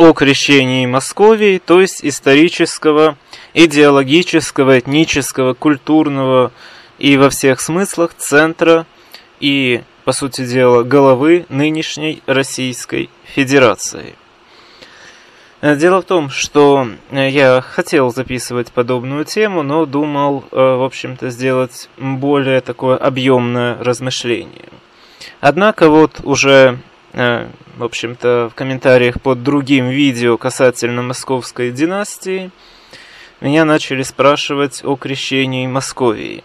о крещении Московии, то есть исторического, идеологического, этнического, культурного и во всех смыслах центра и, по сути дела, головы нынешней Российской Федерации. Дело в том, что я хотел записывать подобную тему, но думал, в общем-то, сделать более такое объемное размышление. Однако вот уже, в общем-то, в комментариях под другим видео касательно Московской династии меня начали спрашивать о крещении Московии.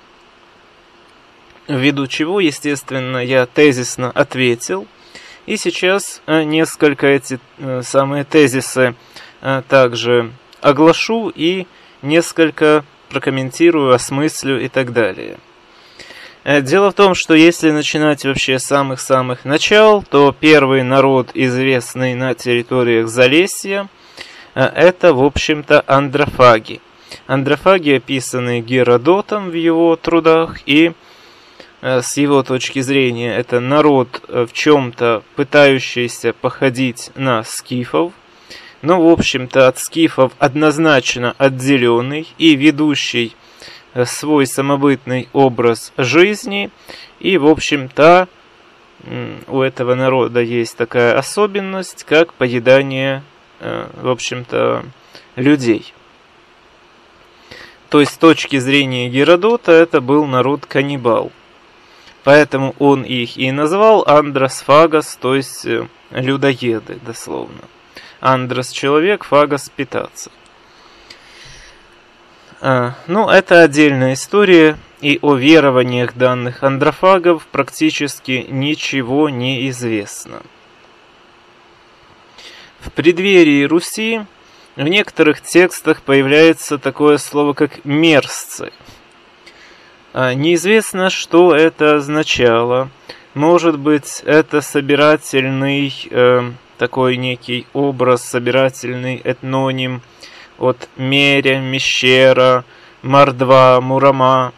Ввиду чего, естественно, я тезисно ответил. И сейчас несколько эти самые тезисы также оглашу и несколько прокомментирую, осмыслю и так далее. Дело в том, что если начинать вообще с самых-самых начал, то первый народ, известный на территориях Залесья, это, в общем-то, андрофаги. Андрофаги, описанные Геродотом в его трудах, и с его точки зрения это народ, в чем-то пытающийся походить на скифов, но, в общем-то, от скифов однозначно отделенный и ведущий свой самобытный образ жизни. И, в общем-то, у этого народа есть такая особенность, как поедание, в общем-то, людей. То есть, с точки зрения Геродота, это был народ-каннибал. Поэтому он их и назвал андросфагос, то есть людоеды, дословно. Андрос – человек, фагос – питаться. Ну, это отдельная история, и о верованиях данных андрофагов практически ничего не известно. В преддверии Руси в некоторых текстах появляется такое слово, как «мерзцы». Неизвестно, что это означало. Может быть, это собирательный такой некий образ, собирательный этноним от Меря, Мещера, Мордва, Мурама.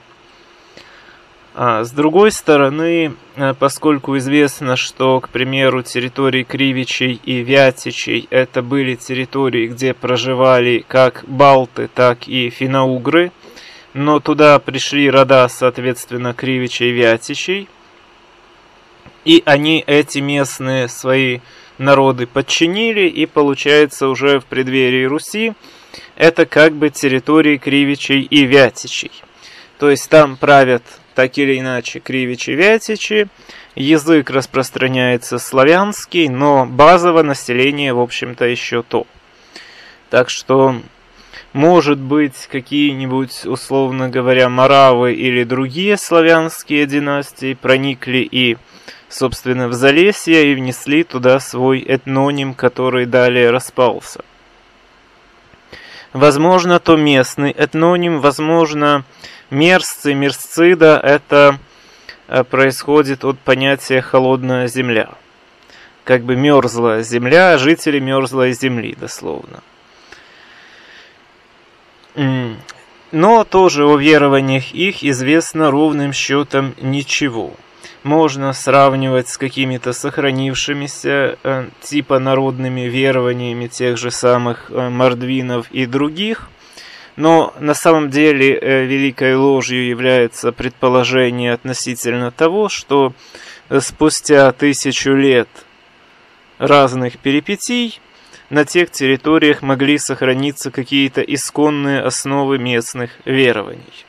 С другой стороны, поскольку известно, что, к примеру, территории Кривичей и Вятичей это были территории, где проживали как балты, так и финно-угры, но туда пришли рода, соответственно, Кривичей и Вятичей, и они эти местные свои народы подчинили, и получается уже в преддверии Руси это как бы территории Кривичей и Вятичей. То есть там правят так или иначе Кривичи и Вятичи, язык распространяется славянский, но базово население, в общем-то, еще то. Так что, может быть, какие-нибудь, условно говоря, моравы или другие славянские династии проникли и, собственно, в Залесье и внесли туда свой этноним, который далее распался. Возможно, то местный этноним, возможно, мерзцы, мерзцида, это происходит от понятия «холодная земля». Как бы мерзлая земля, жители мерзлой земли, дословно. Но тоже о верованиях их известно ровным счетом ничего. Можно сравнивать с какими-то сохранившимися типа народными верованиями тех же самых мордвинов и других, но на самом деле великой ложью является предположение относительно того, что спустя 1000 лет разных перипетий на тех территориях могли сохраниться какие-то исконные основы местных верований.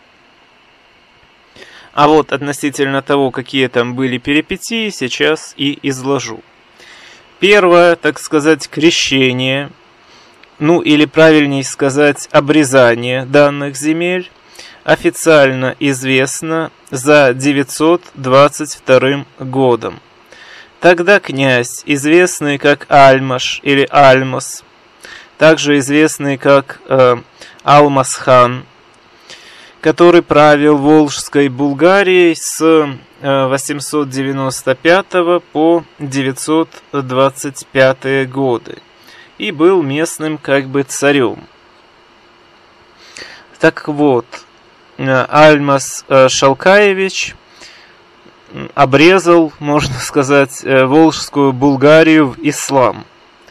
А вот относительно того, какие там были перипетии, сейчас и изложу. Первое, так сказать, крещение, ну или правильнее сказать, обрезание данных земель, официально известно за 922 годом. Тогда князь, известный как Альмаш или Альмас, также известный как Алмаз-хан, который правил Волжской Булгарией с 895 по 925 годы и был местным как бы царем. Так вот, Альмаз Шалкаевич обрезал, можно сказать, Волжскую Булгарию в ислам.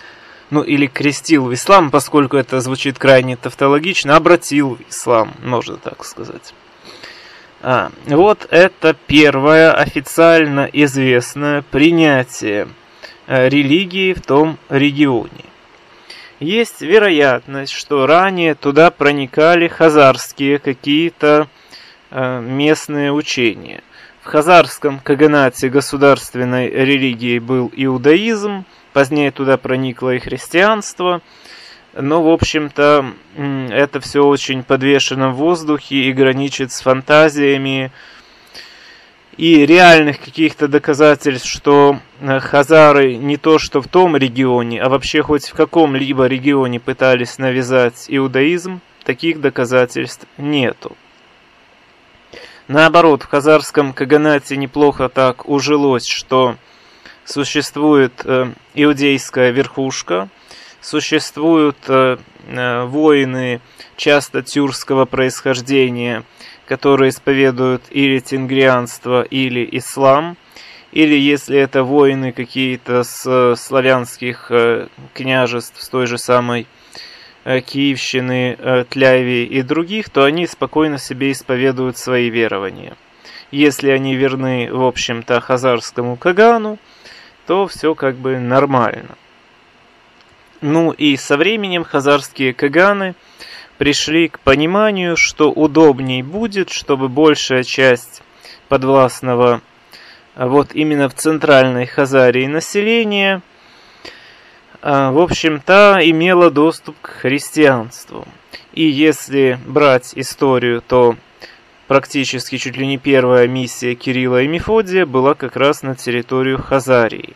ну или крестил в ислам, поскольку это звучит крайне тавтологично, обратил в ислам, можно так сказать. Вот это первое официально известное принятие религии в том регионе. Есть вероятность, что ранее туда проникали хазарские какие-то местные учения. В хазарском каганате государственной религией был иудаизм, позднее туда проникло и христианство, но, в общем-то, это все очень подвешено в воздухе и граничит с фантазиями, и реальных каких-то доказательств, что хазары не то что в том регионе, а вообще хоть в каком-либо регионе пытались навязать иудаизм, таких доказательств нету. Наоборот, в хазарском каганате неплохо так ужилось, что существует иудейская верхушка, существуют воины часто тюркского происхождения, которые исповедуют или тенгрианство, или ислам, или если это воины какие-то с славянских княжеств, с той же самой Киевщины, Тлявии и других, то они спокойно себе исповедуют свои верования. Если они верны, в общем-то, хазарскому кагану, то все как бы нормально. Ну и со временем хазарские каганы пришли к пониманию, что удобней будет, чтобы большая часть подвластного вот именно в центральной Хазарии населения, в общем-то, имела доступ к христианству. И если брать историю, то практически чуть ли не первая миссия Кирилла и Мефодия была как раз на территорию Хазарии,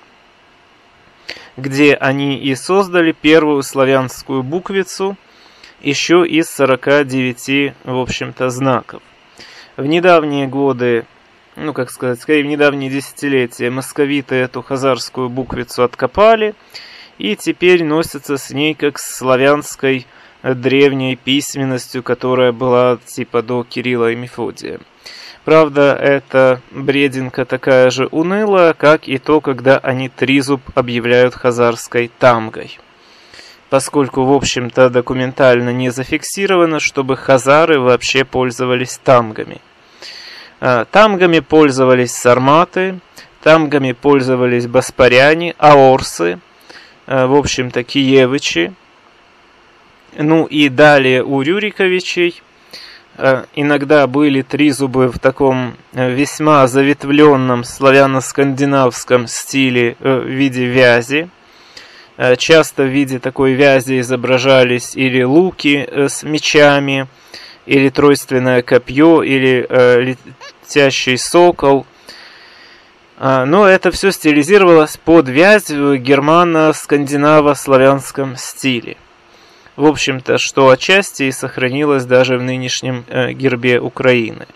где они и создали первую славянскую буквицу, еще из 49, в общем-то, знаков. В недавние годы, ну, как сказать, скорее в недавние десятилетия, московиты эту хазарскую буквицу откопали, и теперь носятся с ней как с славянской древней письменностью, которая была типа до Кирилла и Мефодия. Правда, эта брединка такая же унылая, как и то, когда они тризуб объявляют хазарской тамгой. Поскольку, в общем-то, документально не зафиксировано, чтобы хазары вообще пользовались тамгами. Тамгами пользовались сарматы, тамгами пользовались баспаряне, аорсы, в общем-то, киевичи. Ну и далее у рюриковичей иногда были тризубы в таком весьма заветвленном славяно-скандинавском стиле в виде вязи. Часто в виде такой вязи изображались или луки с мечами, или тройственное копье, или летящий сокол. Но это все стилизировалось под вязь в германо-скандинаво-славянском стиле. В общем-то, что отчасти и сохранилось даже в нынешнем гербе Украины.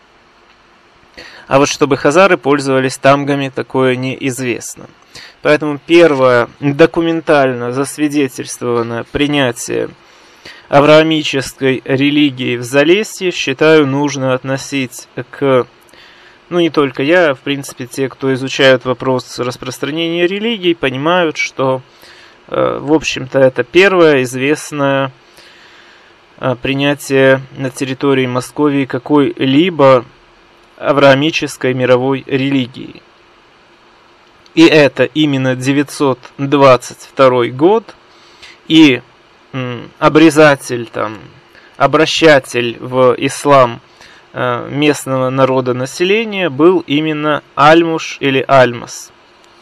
А вот чтобы хазары пользовались тамгами, такое неизвестно. Поэтому первое документально засвидетельствованное принятие авраамической религии в Залесье, считаю, нужно относить к, ну не только я, в принципе, те, кто изучают вопрос распространения религий, понимают, что, в общем-то, это первое известное принятие на территории Московии какой-либо авраамической мировой религии. И это именно 922 год, и обрезатель, обращатель в ислам местного народа населения был именно Альмуш или Альмас.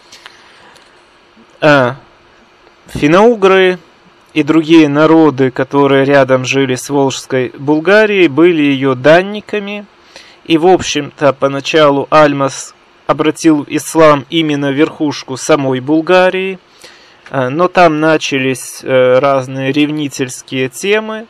Финно-угры и другие народы, которые рядом жили с Волжской Булгарией, были ее данниками, и, в общем-то, поначалу Альмас обратил в ислам именно верхушку самой Булгарии, но там начались разные ревнительские темы,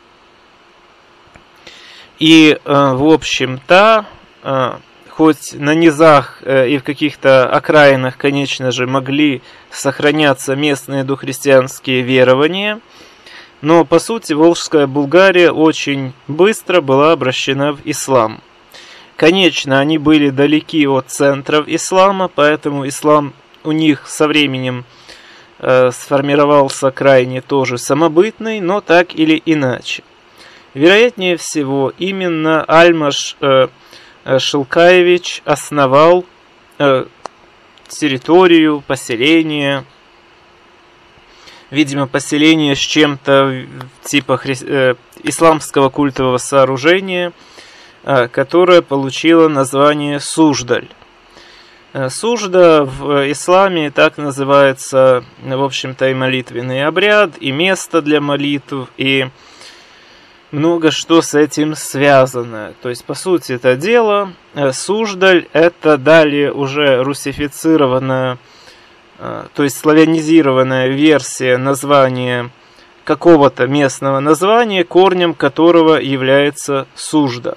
и, в общем-то, хоть на низах и в каких-то окраинах, конечно же, могли сохраняться местные дохристианские верования, но, по сути, Волжская Булгария очень быстро была обращена в ислам. Конечно, они были далеки от центров ислама, поэтому ислам у них со временем сформировался крайне тоже самобытный, но так или иначе. Вероятнее всего, именно Альмаш Шилкаевич основал территорию, поселение, видимо, поселение с чем-то типа исламского культового сооружения, которое получило название Суждаль. Сужда в исламе так называется, в общем-то, и молитвенный обряд, и место для молитв, и много что с этим связано. То есть, по сути, это дело, Суждаль — это далее уже русифицированная, то есть славянизированная версия названия какого-то местного названия, корнем которого является Сужда.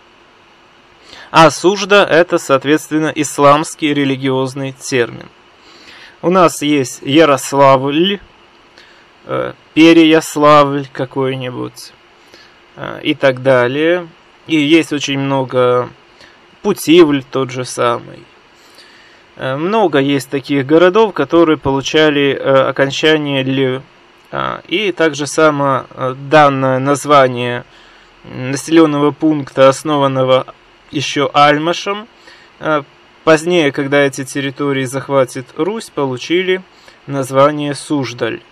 А Сужда — это, соответственно, исламский религиозный термин. У нас есть Ярославль, Переяславль какой-нибудь и так далее. И есть очень много, Путивль тот же самый. Много есть таких городов, которые получали окончание «ль». И также само данное название населенного пункта, основанного еще Альмашем, позднее, когда эти территории захватит Русь, получили название Суждаль.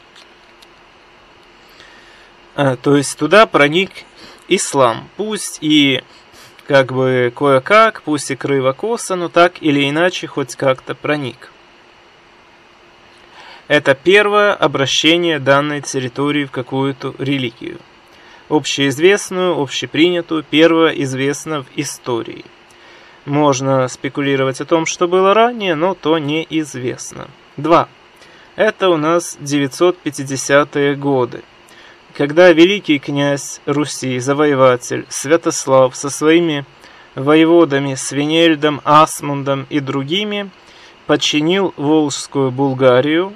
То есть туда проник ислам, пусть и как бы кое-как, пусть и криво-косо, но так или иначе хоть как-то проник. Это первое обращение данной территории в какую-то религию. Общеизвестную, общепринятую, первое известно в истории. Можно спекулировать о том, что было ранее, но то неизвестно. 2. Это у нас 950-е годы, когда великий князь Руси, завоеватель Святослав со своими воеводами Свинельдом, Асмундом и другими подчинил Волжскую Булгарию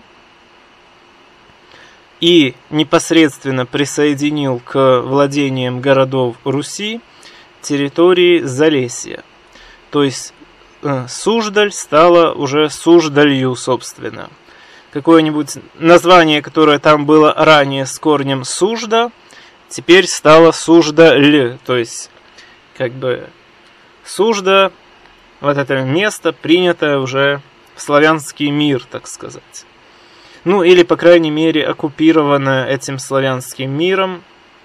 и непосредственно присоединил к владениям городов Руси территории Залесья. То есть Суждаль стала уже Суждалью, собственно. Какое-нибудь название, которое там было ранее с корнем Сужда, теперь стало Суждаль. То есть, как бы, Сужда, вот это место, принятое уже в славянский мир, так сказать. Ну, или, по крайней мере, оккупировано этим славянским миром.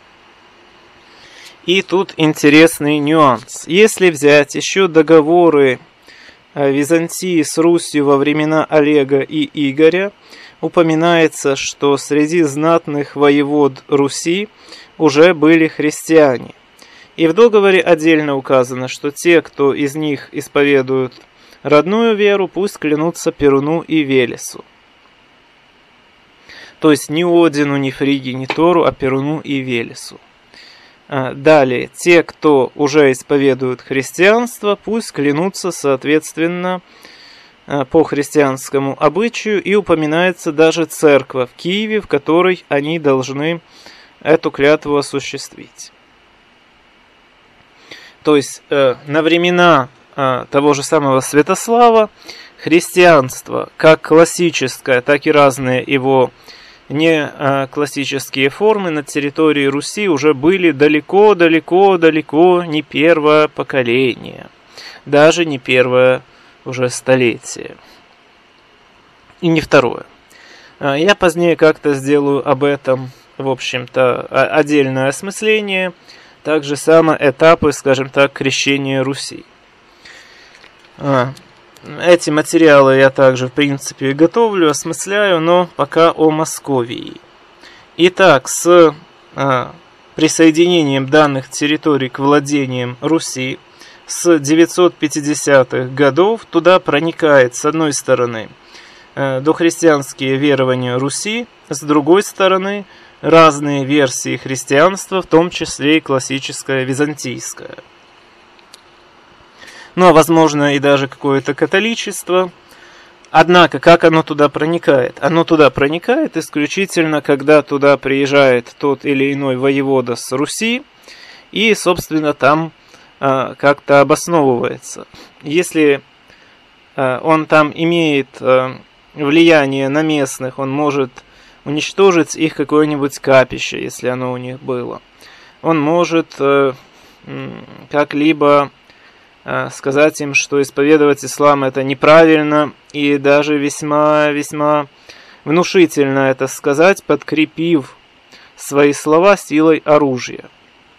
И тут интересный нюанс. Если взять еще договоры Византии с Русью во времена Олега и Игоря, упоминается, что среди знатных воевод Руси уже были христиане. И в договоре отдельно указано, что те, кто из них исповедуют родную веру, пусть клянутся Перуну и Велесу. То есть ни Одину, ни Фриге, ни Тору, а Перуну и Велесу. Далее, те, кто уже исповедуют христианство, пусть клянутся, соответственно, по христианскому обычаю, и упоминается даже церковь в Киеве, в которой они должны эту клятву осуществить. То есть, на времена того же самого Святослава христианство, как классическое, так и разные его не классические формы на территории Руси уже были далеко не первое поколение, даже не первое уже столетие, и не второе. Я позднее как-то сделаю об этом, в общем-то, отдельное осмысление, также само этапы, скажем так, крещения Руси. Эти материалы я также, в принципе, готовлю, осмысляю, но пока о Московии. Итак, с присоединением данных территорий к владениям Руси с 950-х годов туда проникает, с одной стороны, дохристианские верования Руси, с другой стороны, разные версии христианства, в том числе и классическое византийское. Ну, а возможно и даже какое-то католичество. Однако, как оно туда проникает? Оно туда проникает исключительно, когда туда приезжает тот или иной воевода с Руси и, собственно, там как-то обосновывается. Если он там имеет влияния на местных, он может уничтожить их какое-нибудь капище, если оно у них было. Он может как-либо сказать им, что исповедовать ислам это неправильно, и даже весьма внушительно это сказать, подкрепив свои слова силой оружия.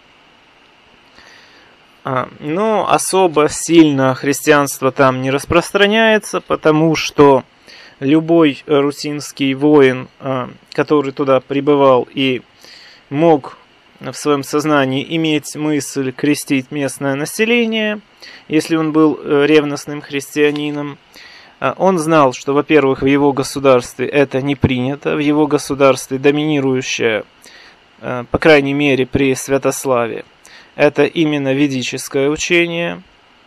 Но особо сильно христианство там не распространяется, потому что любой русинский воин, который туда прибывал и мог в своем сознании иметь мысль крестить местное население, если он был ревностным христианином, он знал, что, во-первых, в его государстве это не принято, в его государстве доминирующее, по крайней мере при Святославе, это именно ведическое учение.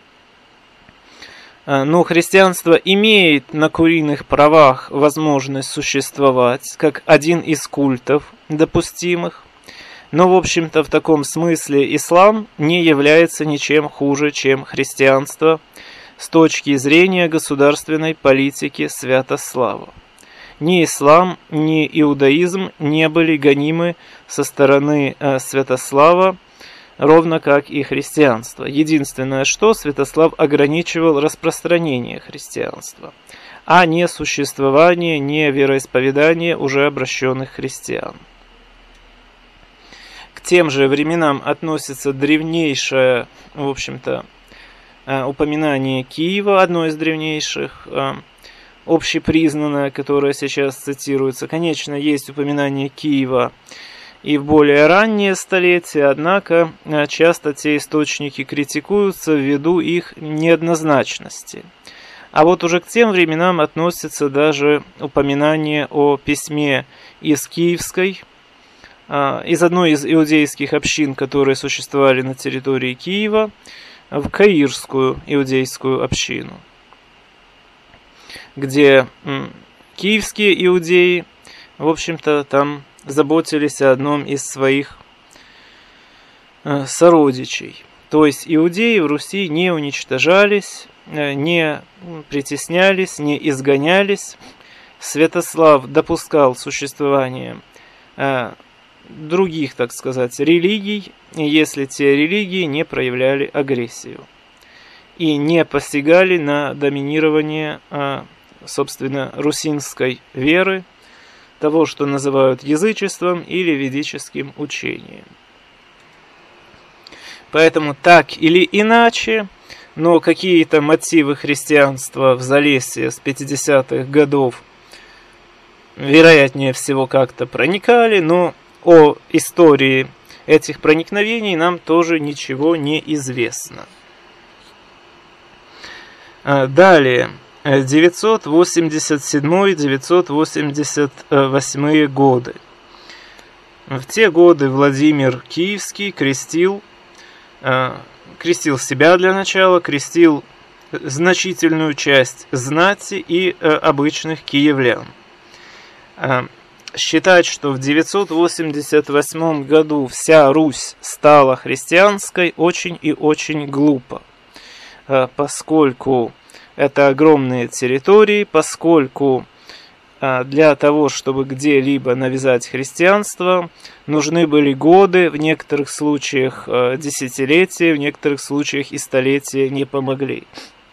Но христианство имеет на куриных правах возможность существовать как один из культов допустимых. Но, в общем-то, в таком смысле ислам не является ничем хуже, чем христианство с точки зрения государственной политики Святослава. Ни ислам, ни иудаизм не были гонимы со стороны Святослава, ровно как и христианство. Единственное, что Святослав ограничивал распространение христианства, а не существование, не вероисповедание уже обращенных христиан. К тем же временам относится древнейшее, в общем-то, упоминание Киева, одно из древнейших, общепризнанное, которое сейчас цитируется. Конечно, есть упоминание Киева и в более ранние столетия, однако часто те источники критикуются ввиду их неоднозначности. А вот уже к тем временам относится даже упоминание о письме из Киевской, из одной из иудейских общин, которые существовали на территории Киева, в Каирскую иудейскую общину, где киевские иудеи, в общем-то, там заботились о одном из своих сородичей. То есть иудеи в Руси не уничтожались, не притеснялись, не изгонялись. Святослав допускал существование других, так сказать, религий, если те религии не проявляли агрессию и не посягали на доминирование, собственно, русинской веры, того, что называют язычеством или ведическим учением. Поэтому так или иначе, но какие-то мотивы христианства в Залесье с 50-х годов вероятнее всего как-то проникали, но о истории этих проникновений нам тоже ничего не известно. Далее, 987-988 годы. В те годы Владимир Киевский крестил себя для начала, крестил значительную часть знати и обычных киевлян. Считать, что в 988 году вся Русь стала христианской, очень и очень глупо, поскольку это огромные территории, поскольку для того, чтобы где-либо навязать христианство, нужны были годы, в некоторых случаях десятилетия, в некоторых случаях и столетия не помогли.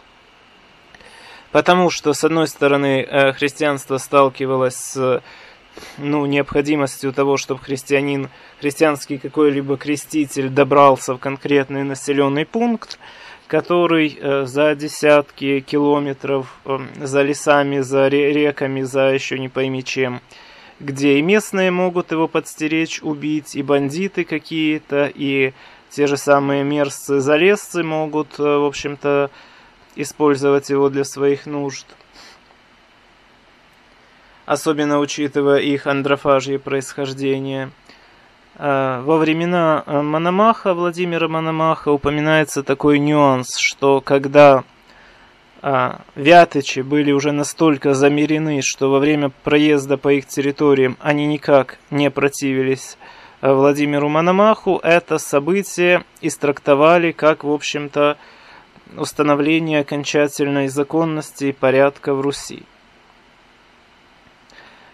Потому что, с одной стороны, христианство сталкивалось с необходимостью того, чтобы христианский какой-либо креститель добрался в конкретный населенный пункт, который за десятки километров, за лесами, за реками, за еще не пойми чем, где и местные могут его подстеречь, убить, и бандиты какие-то, и те же самые мерзцы-залезцы могут, в общем-то, использовать его для своих нужд. Особенно учитывая их андрофажье происхождение. Во времена Мономаха, Владимира Мономаха, упоминается такой нюанс, что когда вятычи были уже настолько замерены, что во время проезда по их территориям они никак не противились Владимиру Мономаху, это событие истрактовали как, в общем-то, установление окончательной законности и порядка в Руси.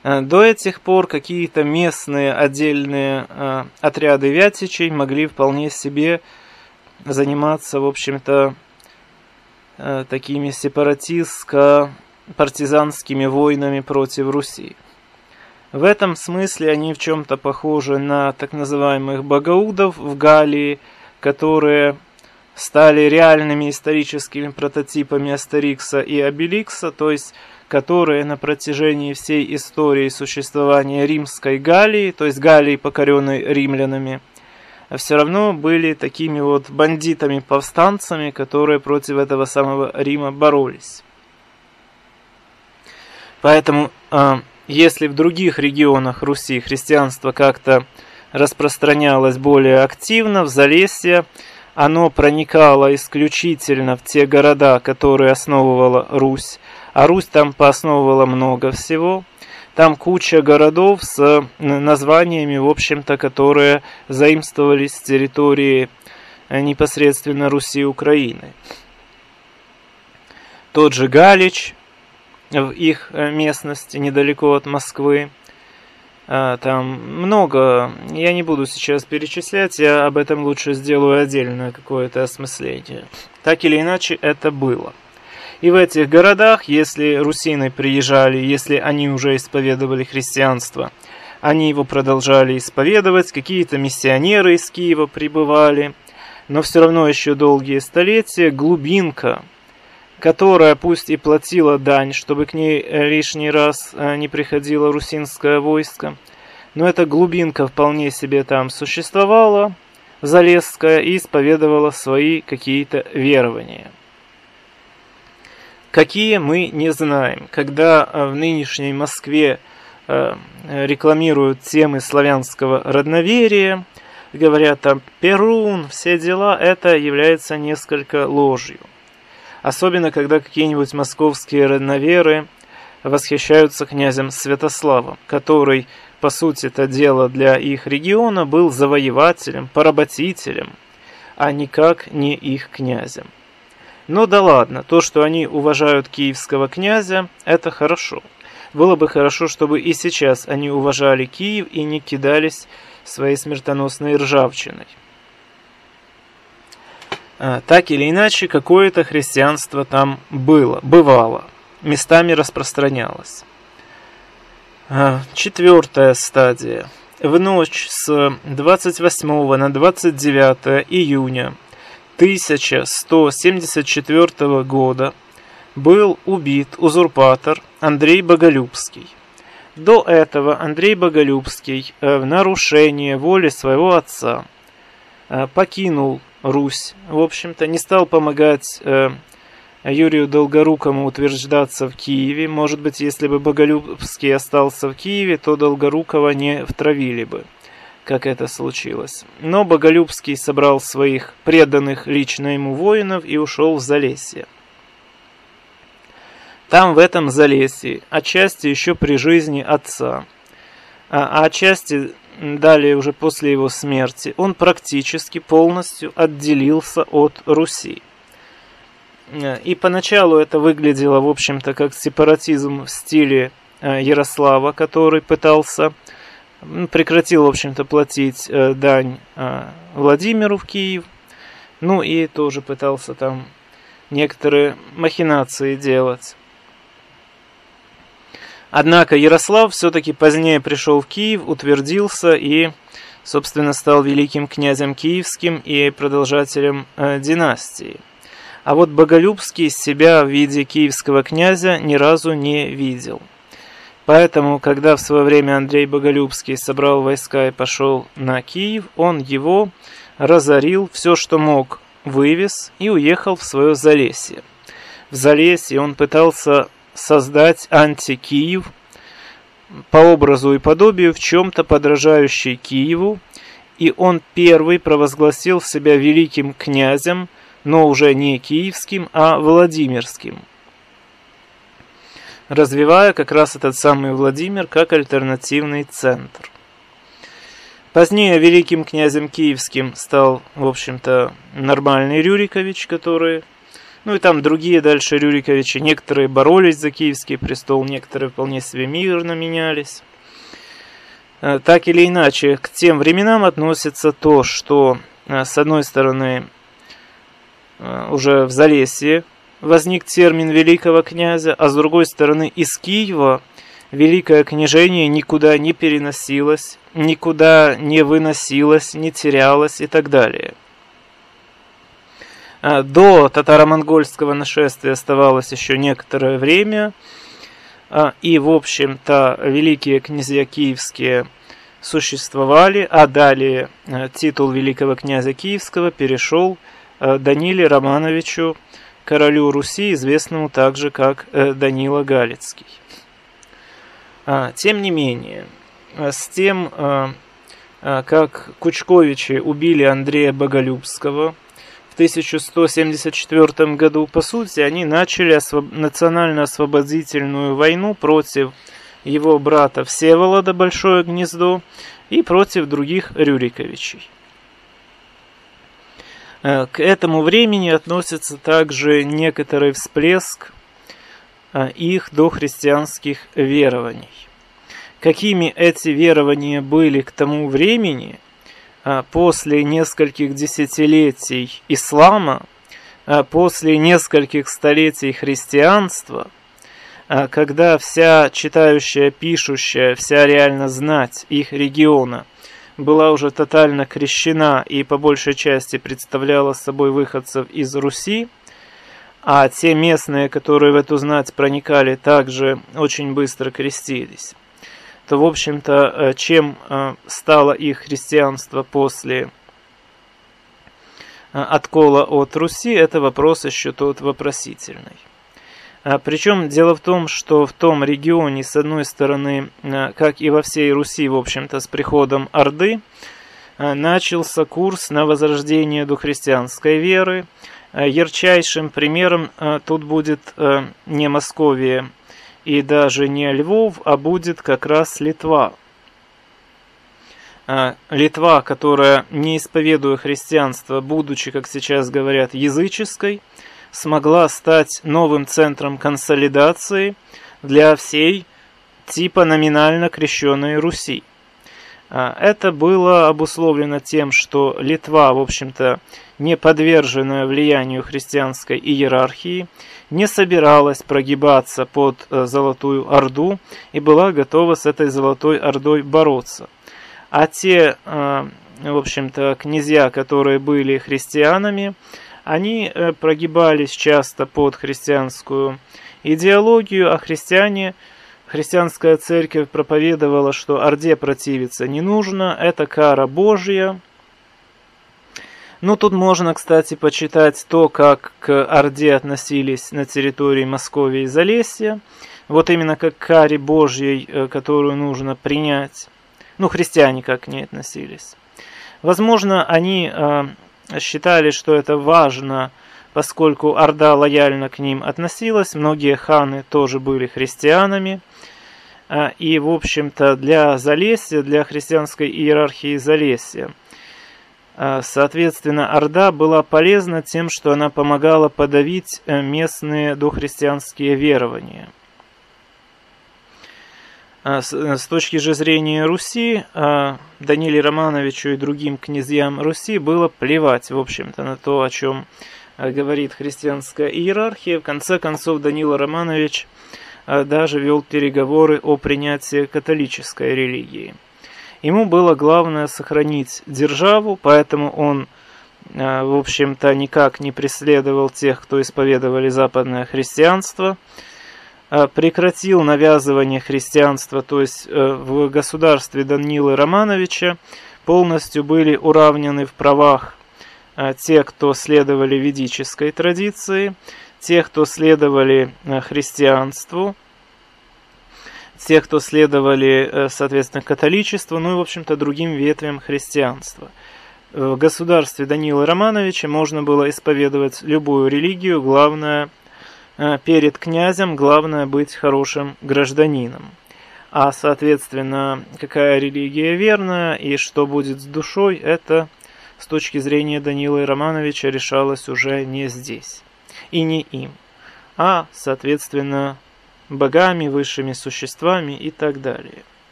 До этих пор какие-то местные отдельные отряды вятичей могли вполне себе заниматься, в общем-то, такими сепаратистско-партизанскими войнами против Руси. В этом смысле они в чем-то похожи на так называемых багаудов в Галлии, которые стали реальными историческими прототипами Астерикса и Обеликса, то есть которые на протяжении всей истории существования римской Галлии, то есть Галлии, покоренной римлянами, все равно были такими вот бандитами-повстанцами, которые против этого самого Рима боролись. Поэтому, если в других регионах Руси христианство как-то распространялось более активно, в Залесье оно проникало исключительно в те города, которые основывала Русь, а Русь там поосновывала много всего. Там куча городов с названиями, в общем-то, которые заимствовались с территории непосредственно Руси и Украины. Тот же Галич в их местности, недалеко от Москвы. Там много, я не буду сейчас перечислять, я об этом лучше сделаю отдельное какое-то осмысление. Так или иначе, это было. И в этих городах, если русины приезжали, если они уже исповедовали христианство, они его продолжали исповедовать, какие-то миссионеры из Киева прибывали, но все равно еще долгие столетия глубинка, которая пусть и платила дань, чтобы к ней лишний раз не приходило русинское войско, но эта глубинка вполне себе там существовала, Залесская, и исповедовала свои какие-то верования. Какие мы не знаем. Когда в нынешней Москве рекламируют темы славянского родноверия, говорят там Перун, все дела, это является несколько ложью. Особенно, когда какие-нибудь московские родноверы восхищаются князем Святославом, который, по сути это дело для их региона, был завоевателем, поработителем, а никак не их князем. Но да ладно, то, что они уважают киевского князя, это хорошо. Было бы хорошо, чтобы и сейчас они уважали Киев и не кидались своей смертоносной ржавчиной. Так или иначе, какое-то христианство там бывало, местами распространялось. Четвертая стадия. В ночь с 28 на 29 июня 1174 года был убит узурпатор Андрей Боголюбский. До этого Андрей Боголюбский в нарушение воли своего отца покинул Русь, в общем-то, не стал помогать Юрию Долгорукому утверждаться в Киеве. Может быть, если бы Боголюбский остался в Киеве, то Долгорукова не втравили бы, как это случилось. Но Боголюбский собрал своих преданных лично ему воинов и ушел в Залесье. Там, в этом Залесье, отчасти еще при жизни отца, а отчасти далее уже после его смерти, он практически полностью отделился от Руси. И поначалу это выглядело, в общем-то, как сепаратизм в стиле Ярослава, который прекратил, в общем-то, платить дань Владимиру в Киев, ну и тоже пытался там некоторые махинации делать. Однако Ярослав все-таки позднее пришел в Киев, утвердился и, собственно, стал великим князем киевским и продолжателем династии. А вот Боголюбский себя в виде киевского князя ни разу не видел. Поэтому, когда в свое время Андрей Боголюбский собрал войска и пошел на Киев, он его разорил, все, что мог, вывез и уехал в свое Залесье. В Залесье он пытался создать антикиев по образу и подобию, в чем-то подражающий Киеву, и он первый провозгласил себя великим князем, но уже не киевским, а владимирским, развивая как раз этот самый Владимир как альтернативный центр. Позднее великим князем киевским стал, в общем-то, нормальный Рюрикович, который Ну и там другие дальше Рюриковичи, некоторые боролись за Киевский престол, некоторые вполне себе мирно менялись. Так или иначе, к тем временам относится то, что с одной стороны уже в Залесье возник термин великого князя, а с другой стороны из Киева великое княжение никуда не переносилось, никуда не выносилось, не терялось и так далее. До татаро-монгольского нашествия оставалось еще некоторое время, и, в общем-то, великие князья киевские существовали, а далее титул великого князя киевского перешел Даниле Романовичу, королю Руси, известному также как Данила Галицкий. Тем не менее, с тем, как Кучковичи убили Андрея Боголюбского в 1174 году, по сути, они начали национально-освободительную войну против его брата Всеволода Большое Гнездо и против других Рюриковичей. К этому времени относится также некоторый всплеск их дохристианских верований. Какими эти верования были к тому времени, после нескольких десятилетий ислама, после нескольких столетий христианства, когда вся читающая, пишущая, вся реально знать их региона была уже тотально крещена и по большей части представляла собой выходцев из Руси, а те местные, которые в эту знать проникали, также очень быстро крестились, то, в общем-то, чем стало их христианство после откола от Руси, это вопрос еще тот вопросительный. Причем дело в том, что в том регионе, с одной стороны, как и во всей Руси, в общем-то, с приходом Орды, начался курс на возрождение дохристианской веры. Ярчайшим примером тут будет не Московия и даже не Львов, а будет как раз Литва. Литва, которая, не исповедуя христианство, будучи, как сейчас говорят, языческой, смогла стать новым центром консолидации для всей типа номинально крещенной Руси. Это было обусловлено тем, что Литва, в общем-то, не подверженная влиянию христианской иерархии, не собиралась прогибаться под Золотую Орду и была готова с этой Золотой Ордой бороться. А те, в общем-то, князья, которые были христианами, они прогибались часто под христианскую идеологию, а христианская церковь проповедовала, что Орде противиться не нужно, это кара Божья. Ну, тут можно, кстати, почитать то, как к Орде относились на территории Московии и Залесья, вот именно как к каре Божьей, которую нужно принять. Ну, христиане как к ней относились. Возможно, они считали, что это важно, поскольку Орда лояльно к ним относилась, многие ханы тоже были христианами, и, в общем-то, для Залесья, для христианской иерархии Залесья, соответственно, Орда была полезна тем, что она помогала подавить местные дохристианские верования. С точки же зрения Руси, Даниле Романовичу и другим князьям Руси было плевать, в общем-то, на то, о чем говорит христианская иерархия. В конце концов, Данила Романович даже вел переговоры о принятии католической религии. Ему было главное сохранить державу, поэтому он, в общем-то, никак не преследовал тех, кто исповедовали западное христианство, прекратил навязывание христианства, то есть в государстве Данилы Романовича полностью были уравнены в правах те, кто следовали ведической традиции, те, кто следовали христианству, те, кто следовали, соответственно, католичеству, ну и, в общем-то, другим ветвям христианства. В государстве Данилы Романовича можно было исповедовать любую религию, главное, перед князем главное быть хорошим гражданином. А, соответственно, какая религия верная и что будет с душой, это с точки зрения Данилы Романовича решалось уже не здесь. и не им, а, соответственно, богами, высшими существами и так далее.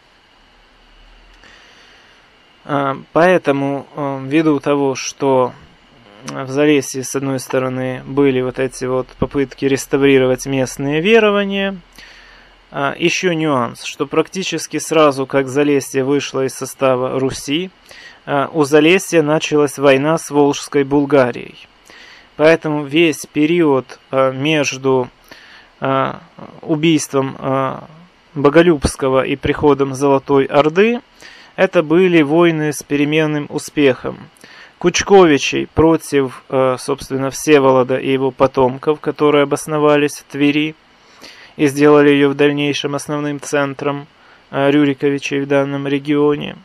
Поэтому, ввиду того, что в Залесье, с одной стороны, были вот эти вот попытки реставрировать местные верования, еще нюанс, что практически сразу, как Залесье вышло из состава Руси, у Залесья началась война с Волжской Булгарией. Поэтому весь период между убийством Боголюбского и приходом Золотой Орды это были войны с переменным успехом. Кучковичей против, собственно, Всеволода и его потомков, которые обосновались в Твери и сделали ее в дальнейшем основным центром Рюриковичей в данном регионе.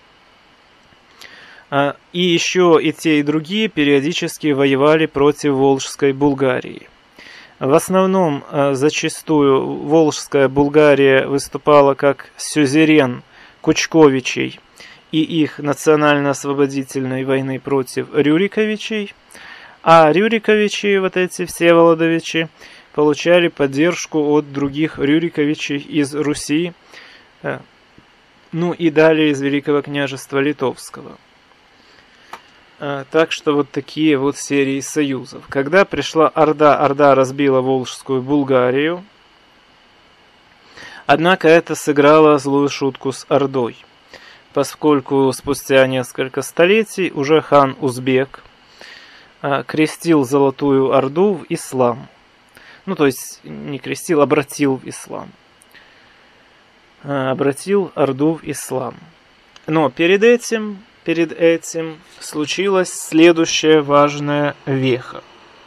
И еще и те, и другие периодически воевали против Волжской Булгарии. В основном, зачастую, Волжская Булгария выступала как сюзерен Кучковичей и их национально-освободительной войны против Рюриковичей, а Рюриковичи, вот эти Всеволодовичи, получали поддержку от других Рюриковичей из Руси, ну и далее из Великого княжества Литовского. Так что вот такие вот серии союзов. Когда пришла Орда, Орда разбила Волжскую Булгарию, однако это сыграло злую шутку с Ордой, поскольку спустя несколько столетий уже хан Узбек крестил Золотую Орду в ислам. Ну, то есть не крестил, обратил в ислам. Обратил Орду в ислам. Но перед этим случилась следующая важная веха.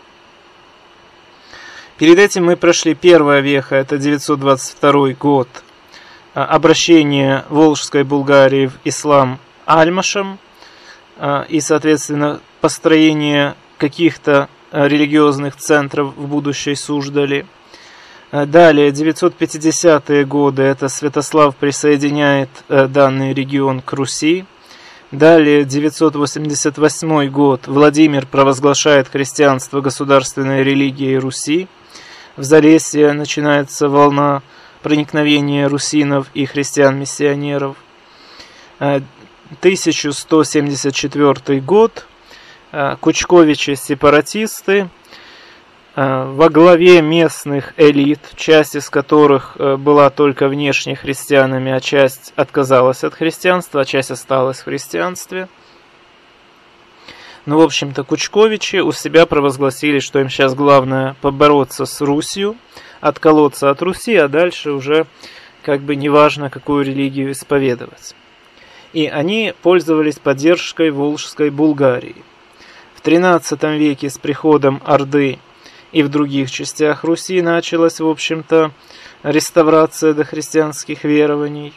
Перед этим мы прошли первая веха, это 922 год, обращение Волжской Булгарии в ислам Альмашем и, соответственно, построение каких-то религиозных центров в будущей Суздали. Далее, 950-е годы, это Святослав присоединяет данный регион к Руси. Далее, 988 год, Владимир провозглашает христианство государственной религией Руси. В Залесье начинается волна проникновения русинов и христиан-миссионеров. 1174 год, Кучковичи-сепаратисты во главе местных элит, часть из которых была только внешне христианами, а часть отказалась от христианства, а часть осталась в христианстве. Ну, в общем-то, Кучковичи у себя провозгласили, что им сейчас главное побороться с Русью, отколоться от Руси, а дальше уже как бы неважно, какую религию исповедовать. И они пользовались поддержкой Волжской Булгарии. В XIII веке с приходом Орды и в других частях Руси началась, в общем-то, реставрация дохристианских верований.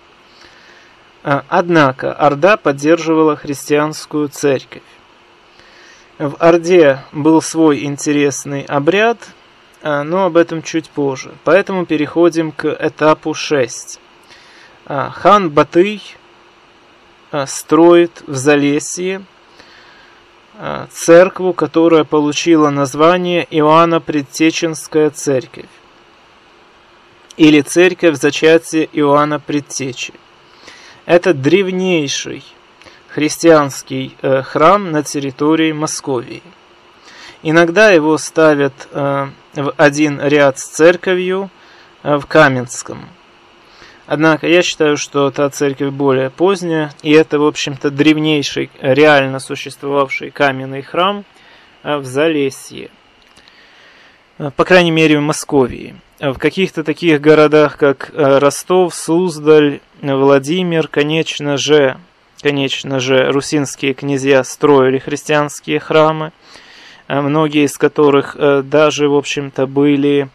Однако Орда поддерживала христианскую церковь. В Орде был свой интересный обряд, но об этом чуть позже. Поэтому переходим к этапу 6. Хан Батый строит в Залесье церкву, которая получила название Иоанна Предтеченская церковь или церковь зачатия Иоанна Предтечи. Это древнейший христианский храм на территории Московии. Иногда его ставят в один ряд с церковью в Каменском. Однако я считаю, что та церковь более поздняя, и это, в общем-то, древнейший, реально существовавший каменный храм в Залесье. По крайней мере, в Московии. В каких-то таких городах, как Ростов, Суздаль, Владимир, конечно же, русинские князья строили христианские храмы, многие из которых даже, в общем-то, были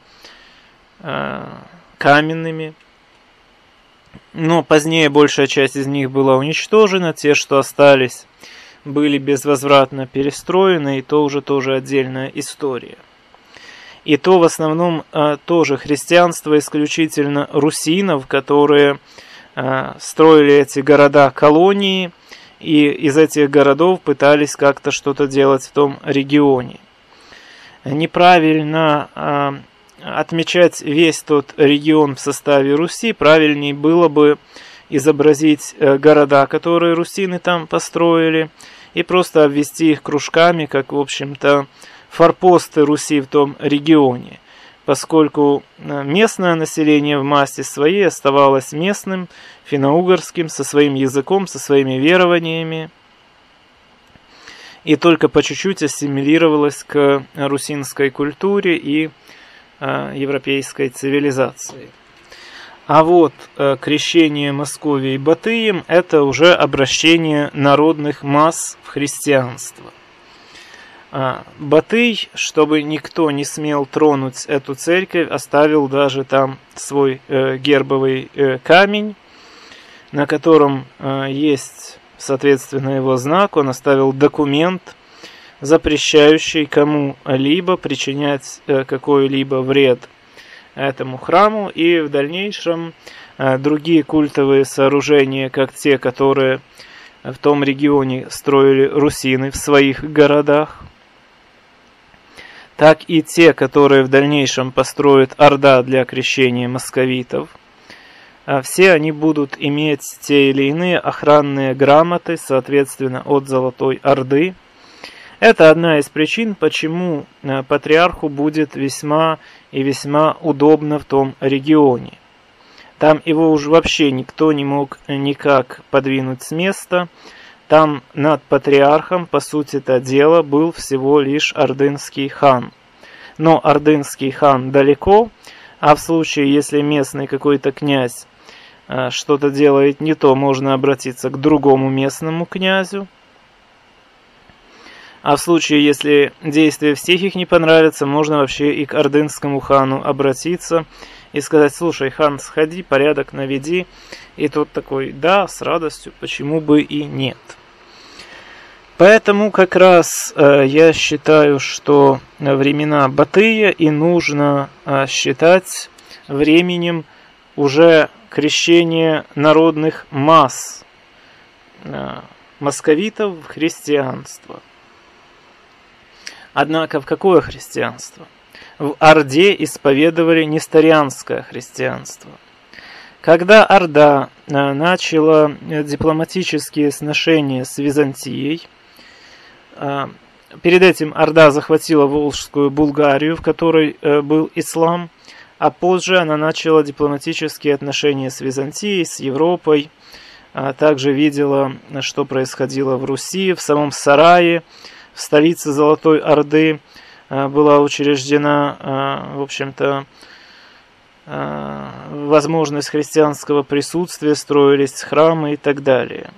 каменными. Но позднее большая часть из них была уничтожена, те, что остались, были безвозвратно перестроены, и то уже тоже отдельная история. И то в основном тоже христианство исключительно русинов, которые строили эти города-колонии, и из этих городов пытались как-то что-то делать в том регионе. неправильно отмечать весь тот регион в составе Руси. Правильнее было бы изобразить города, которые русины там построили, и просто обвести их кружками, как, в общем-то, форпосты Руси в том регионе, поскольку местное население в массе своей оставалось местным, финно-угорским, со своим языком, со своими верованиями, и только по чуть-чуть ассимилировалось к русинской культуре и европейской цивилизации. А вот крещение Московии Батыем – это уже обращение народных масс в христианство. Батый, чтобы никто не смел тронуть эту церковь, оставил даже там свой гербовый камень, на котором есть, соответственно, его знак. Он оставил документ, запрещающий кому-либо причинять какой-либо вред этому храму, и в дальнейшем другие культовые сооружения, как те, которые в том регионе строили русины в своих городах, так и те, которые в дальнейшем построит Орда для крещения московитов, все они будут иметь те или иные охранные грамоты, соответственно, от Золотой Орды. Это одна из причин, почему патриарху будет весьма и весьма удобно в том регионе. Там его уже вообще никто не мог никак подвинуть с места. Там над патриархом, по сути-то дела, был всего лишь ордынский хан. Но ордынский хан далеко, а в случае, если местный какой-то князь что-то делает не то, можно обратиться к другому местному князю. А в случае, если действия всех их не понравятся, можно вообще и к ордынскому хану обратиться и сказать: слушай, хан, сходи, порядок наведи. И тот такой: да, с радостью, почему бы и нет. Поэтому как раз я считаю, что времена Батыя и нужно считать временем уже крещения народных масс московитов в христианство. Однако в какое христианство? В Орде исповедовали несторианское христианство. Когда Орда начала дипломатические сношения с Византией, перед этим Орда захватила Волжскую Булгарию, в которой был ислам, а позже она начала дипломатические отношения с Византией, с Европой, также видела, что происходило в Руси, в самом Сарае, в столице Золотой Орды была учреждена, в общем-то, возможность христианского присутствия, строились храмы и так далее.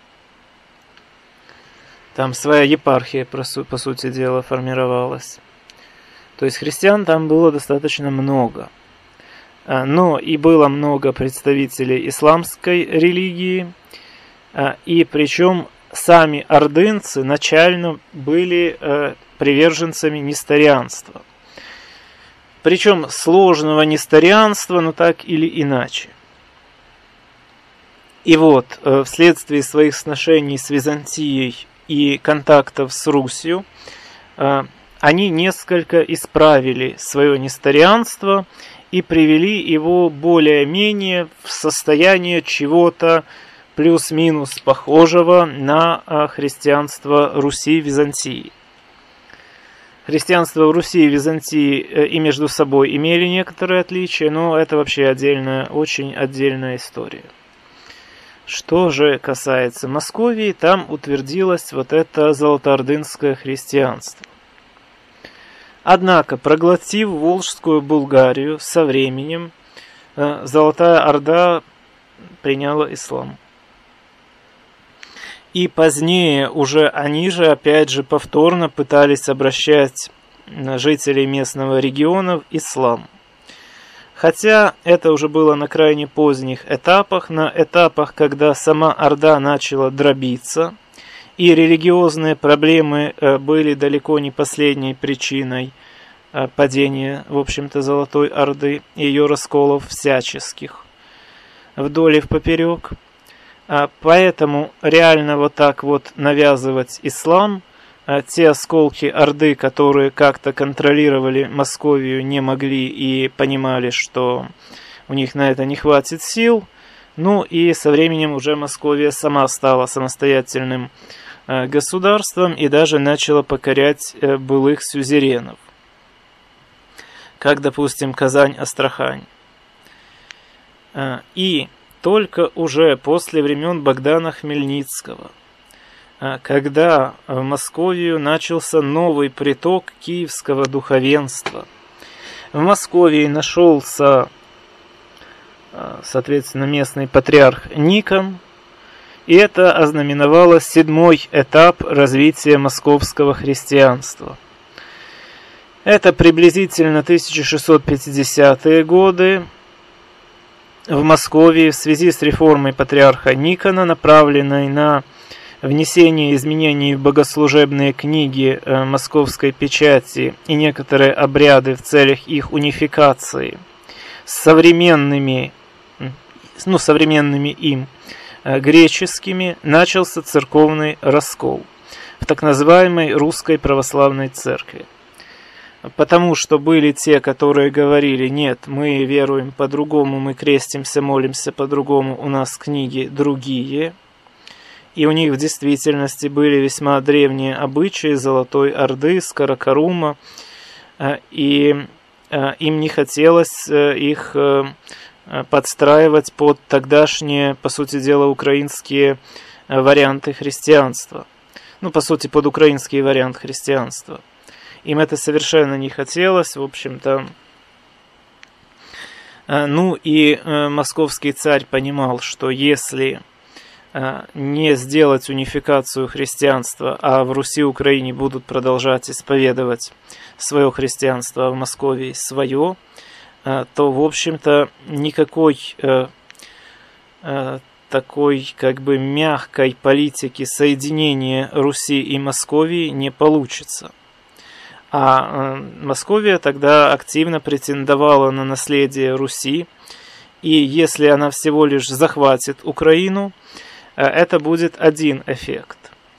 Там своя епархия, по сути дела, формировалась. То есть христиан там было достаточно много. Но и было много представителей исламской религии, и причем сами ордынцы начально были приверженцами несторианства. Причем сложного несторианства, но так или иначе. И вот, вследствие своих сношений с Византией и контактов с Русью, они несколько исправили свое несторианство и привели его более-менее в состояние чего-то плюс-минус похожего на христианство Руси и Византии. Христианство в Руси и Византии и между собой имели некоторые отличия, но это вообще отдельная, очень отдельная история. Что же касается Московии, там утвердилось вот это золотоордынское христианство. Однако, проглотив Волжскую Булгарию, со временем Золотая Орда приняла ислам. И позднее уже они же, опять же, повторно пытались обращать жителей местного региона в ислам. Хотя это уже было на крайне поздних этапах, на этапах, когда сама Орда начала дробиться, и религиозные проблемы были далеко не последней причиной падения, в общем-то, Золотой Орды и ее расколов всяческих вдоль и впоперек. Поэтому реально вот так вот навязывать ислам те осколки Орды, которые как-то контролировали Московию, не могли и понимали, что у них на это не хватит сил. Ну и со временем уже Московия сама стала самостоятельным государством и даже начала покорять былых сюзеренов, как, допустим, Казань-Астрахань. И только уже после времен Богдана Хмельницкого, когда в Московию начался новый приток киевского духовенства, в Московии нашелся, соответственно, местный патриарх Никон, и это ознаменовало 7-й этап развития московского христианства. Это приблизительно 1650-е годы. В Московии в связи с реформой патриарха Никона, направленной на внесение изменений в богослужебные книги московской печати и некоторые обряды в целях их унификации с современными им греческими, начался церковный раскол в так называемой Русской Православной Церкви. Потому что были те, которые говорили: нет, мы веруем по-другому, мы крестимся, молимся по-другому, у нас книги другие. И у них в действительности были весьма древние обычаи Золотой Орды, Каракарума, и им не хотелось их подстраивать под тогдашние, по сути дела, украинские варианты христианства. Ну, по сути, под украинский вариант христианства. Им это совершенно не хотелось, в общем-то. Ну и московский царь понимал, что если не сделать унификацию христианства, а в Руси-Украине будут продолжать исповедовать свое христианство, а в Москве свое, то, в общем-то, никакой такой, как бы, мягкой политики соединения Руси и Московии не получится. А Московия тогда активно претендовала на наследие Руси, и если она всего лишь захватит Украину, это будет один эффект.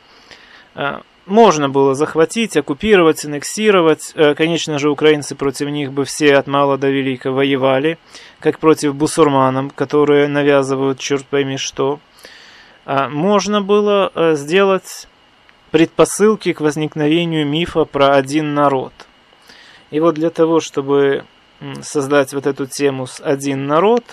Можно было захватить, оккупировать, аннексировать. Конечно же, украинцы против них бы все от мала до велика воевали, как против бусурманов, которые навязывают черт пойми что. Можно было сделать предпосылки к возникновению мифа про один народ. И вот для того, чтобы создать вот эту тему с один народ,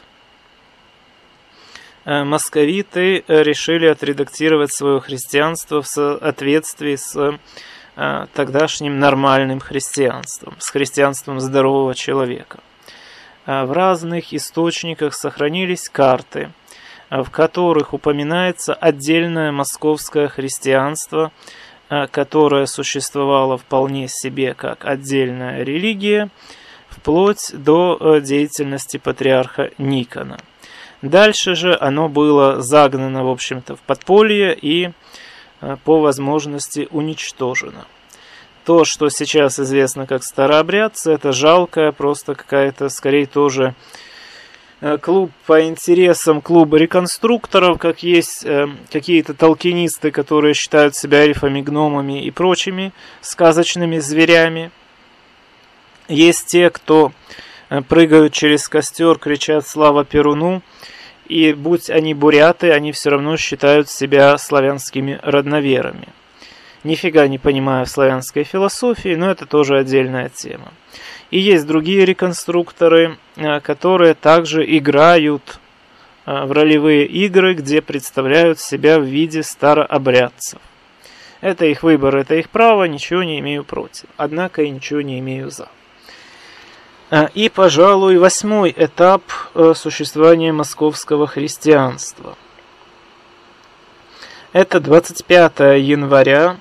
московиты решили отредактировать свое христианство в соответствии с тогдашним нормальным христианством, с христианством здорового человека. В разных источниках сохранились карты, в которых упоминается отдельное московское христианство, которое существовало вполне себе как отдельная религия, вплоть до деятельности патриарха Никона. Дальше же оно было загнано, в общем-то, в подполье и по возможности уничтожено. То, что сейчас известно как старообрядцы, это жалкая, просто какая-то, скорее, тоже клуб по интересам, клуб реконструкторов, как есть какие-то толкинисты, которые считают себя эльфами, гномами и прочими сказочными зверями. Есть те, кто прыгают через костер, кричат «Слава Перуну!», и будь они буряты, они все равно считают себя славянскими родноверами. Нифига не понимаю славянской философии, но это тоже отдельная тема. И есть другие реконструкторы, которые также играют в ролевые игры, где представляют себя в виде старообрядцев. Это их выбор, это их право, ничего не имею против. Однако и ничего не имею за. И, пожалуй, 8-й этап существования московского христианства. Это 25 января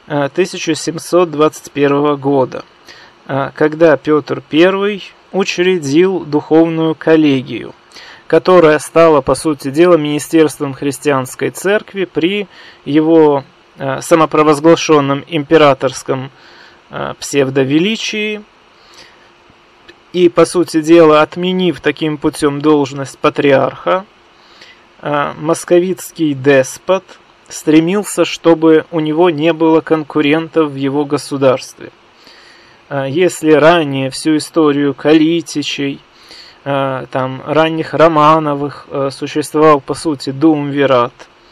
1721 года, когда Петр I учредил духовную коллегию, которая стала, по сути дела, министерством христианской церкви при его самопровозглашенном императорском псевдовеличии, и, по сути дела, отменив таким путем должность патриарха, московитский деспот стремился, чтобы у него не было конкурентов в его государстве. Если ранее всю историю Калитичей, там, ранних Романовых существовал, по сути, дуумвират.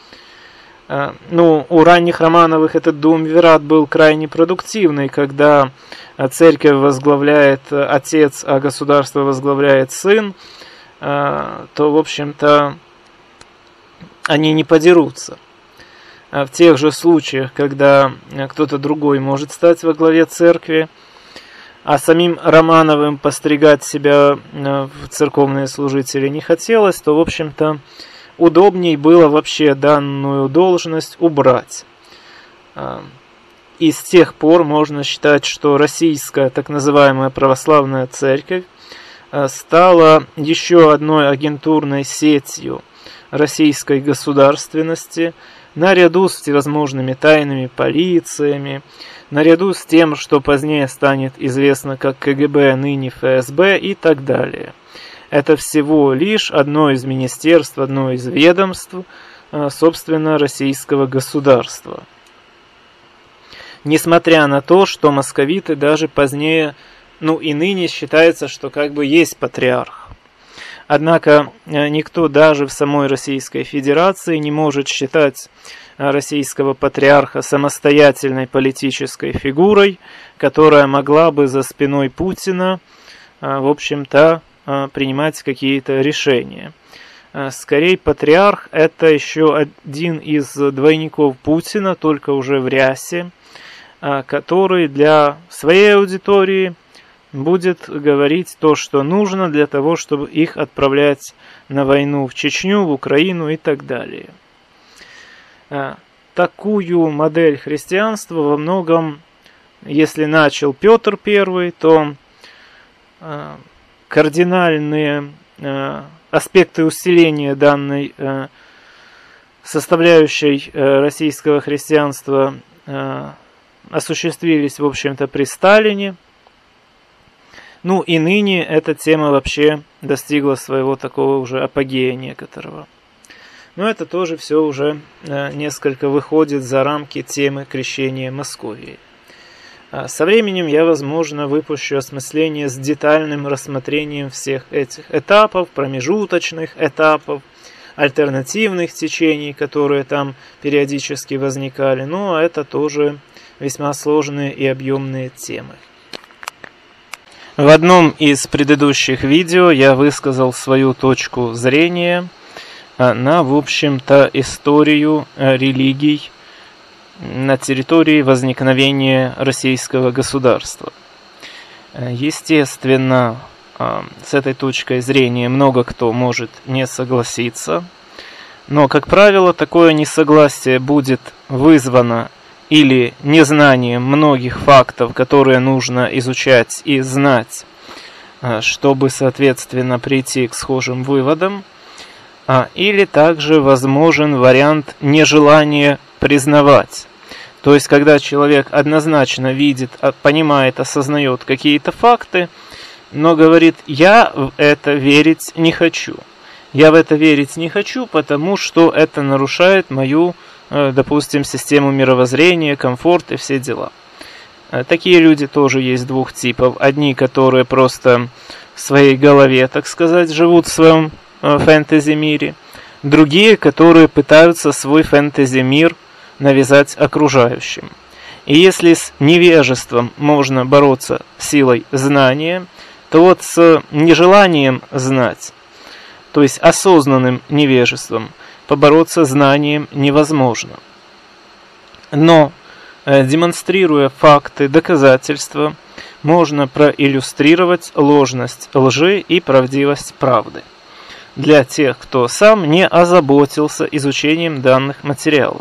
У ранних Романовых этот дуумвират был крайне продуктивный, когда церковь возглавляет отец, а государство возглавляет сын, то, в общем-то, они не подерутся. В тех же случаях, когда кто-то другой может стать во главе церкви, а самим Романовым постригать себя в церковные служители не хотелось, то, в общем-то, удобней было вообще данную должность убрать. И с тех пор можно считать, что российская так называемая православная церковь стала еще одной агентурной сетью российской государственности, наряду с всевозможными тайными полициями, наряду с тем, что позднее станет известно как КГБ, ныне ФСБ и так далее. Это всего лишь одно из министерств, одно из ведомств, собственно, российского государства. Несмотря на то, что московиты даже позднее, и ныне считается, что как бы есть патриарх. Однако никто даже в самой Российской Федерации не может считать российского патриарха самостоятельной политической фигурой, которая могла бы за спиной Путина, в общем-то, принимать какие-то решения. Скорее, патриарх – это еще один из двойников Путина, только уже в рясе, который для своей аудитории будет говорить то, что нужно для того, чтобы их отправлять на войну в Чечню, в Украину и так далее. Такую модель христианства во многом, если начал Петр I, то кардинальные аспекты усиления данной составляющей российского христианства осуществились, в общем-то, при Сталине. И ныне эта тема вообще достигла своего такого уже апогея некоторого. Но это тоже все уже несколько выходит за рамки темы крещения Московии. Со временем я, возможно, выпущу осмысление с детальным рассмотрением всех этих этапов, промежуточных этапов, альтернативных течений, которые там периодически возникали. Но это тоже весьма сложные и объемные темы. В одном из предыдущих видео я высказал свою точку зрения на, в общем-то, историю религий на территории возникновения российского государства. Естественно, с этой точкой зрения много кто может не согласиться, но, как правило, такое несогласие будет вызвано или незнанием многих фактов, которые нужно изучать и знать, чтобы, соответственно, прийти к схожим выводам, или также возможен вариант нежелания признавать. То есть, когда человек однозначно видит, понимает, осознает какие-то факты, но говорит: я в это верить не хочу. Я в это верить не хочу, потому что это нарушает мою, допустим, систему мировоззрения, комфорт и все дела. Такие люди тоже есть двух типов. Одни, которые просто в своей голове, так сказать, живут в своем фэнтези-мире. Другие, которые пытаются свой фэнтези-мир навязать окружающим. И если с невежеством можно бороться силой знания, то вот с нежеланием знать, то есть осознанным невежеством, побороться знанием невозможно. Но, демонстрируя факты, доказательства, можно проиллюстрировать ложность лжи и правдивость правды для тех, кто сам не озаботился изучением данных материалов.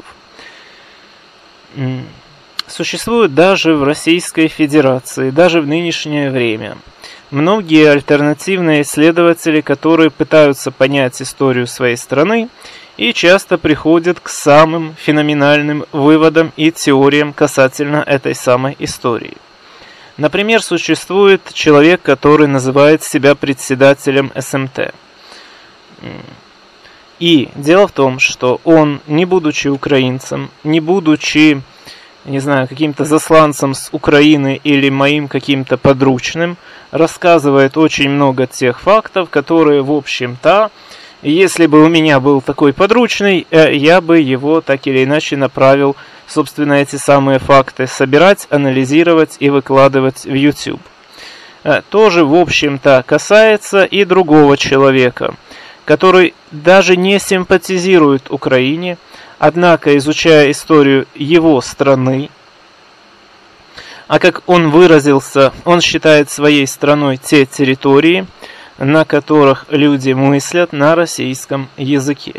Существует даже в Российской Федерации, даже в нынешнее время, многие альтернативные исследователи, которые пытаются понять историю своей страны и часто приходят к самым феноменальным выводам и теориям касательно этой самой истории. Например, существует человек, который называет себя председателем СМТ. И дело в том, что он, не будучи украинцем, не будучи, не знаю, каким-то засланцем с Украины или моим каким-то подручным, рассказывает очень много тех фактов, которые, в общем-то, если бы у меня был такой подручный, я бы его так или иначе направил, собственно, эти самые факты собирать, анализировать и выкладывать в YouTube. Тоже, в общем-то, касается и другого человека, который даже не симпатизирует Украине, однако, изучая историю его страны, а как он выразился, он считает своей страной те территории, на которых люди мыслят на российском языке.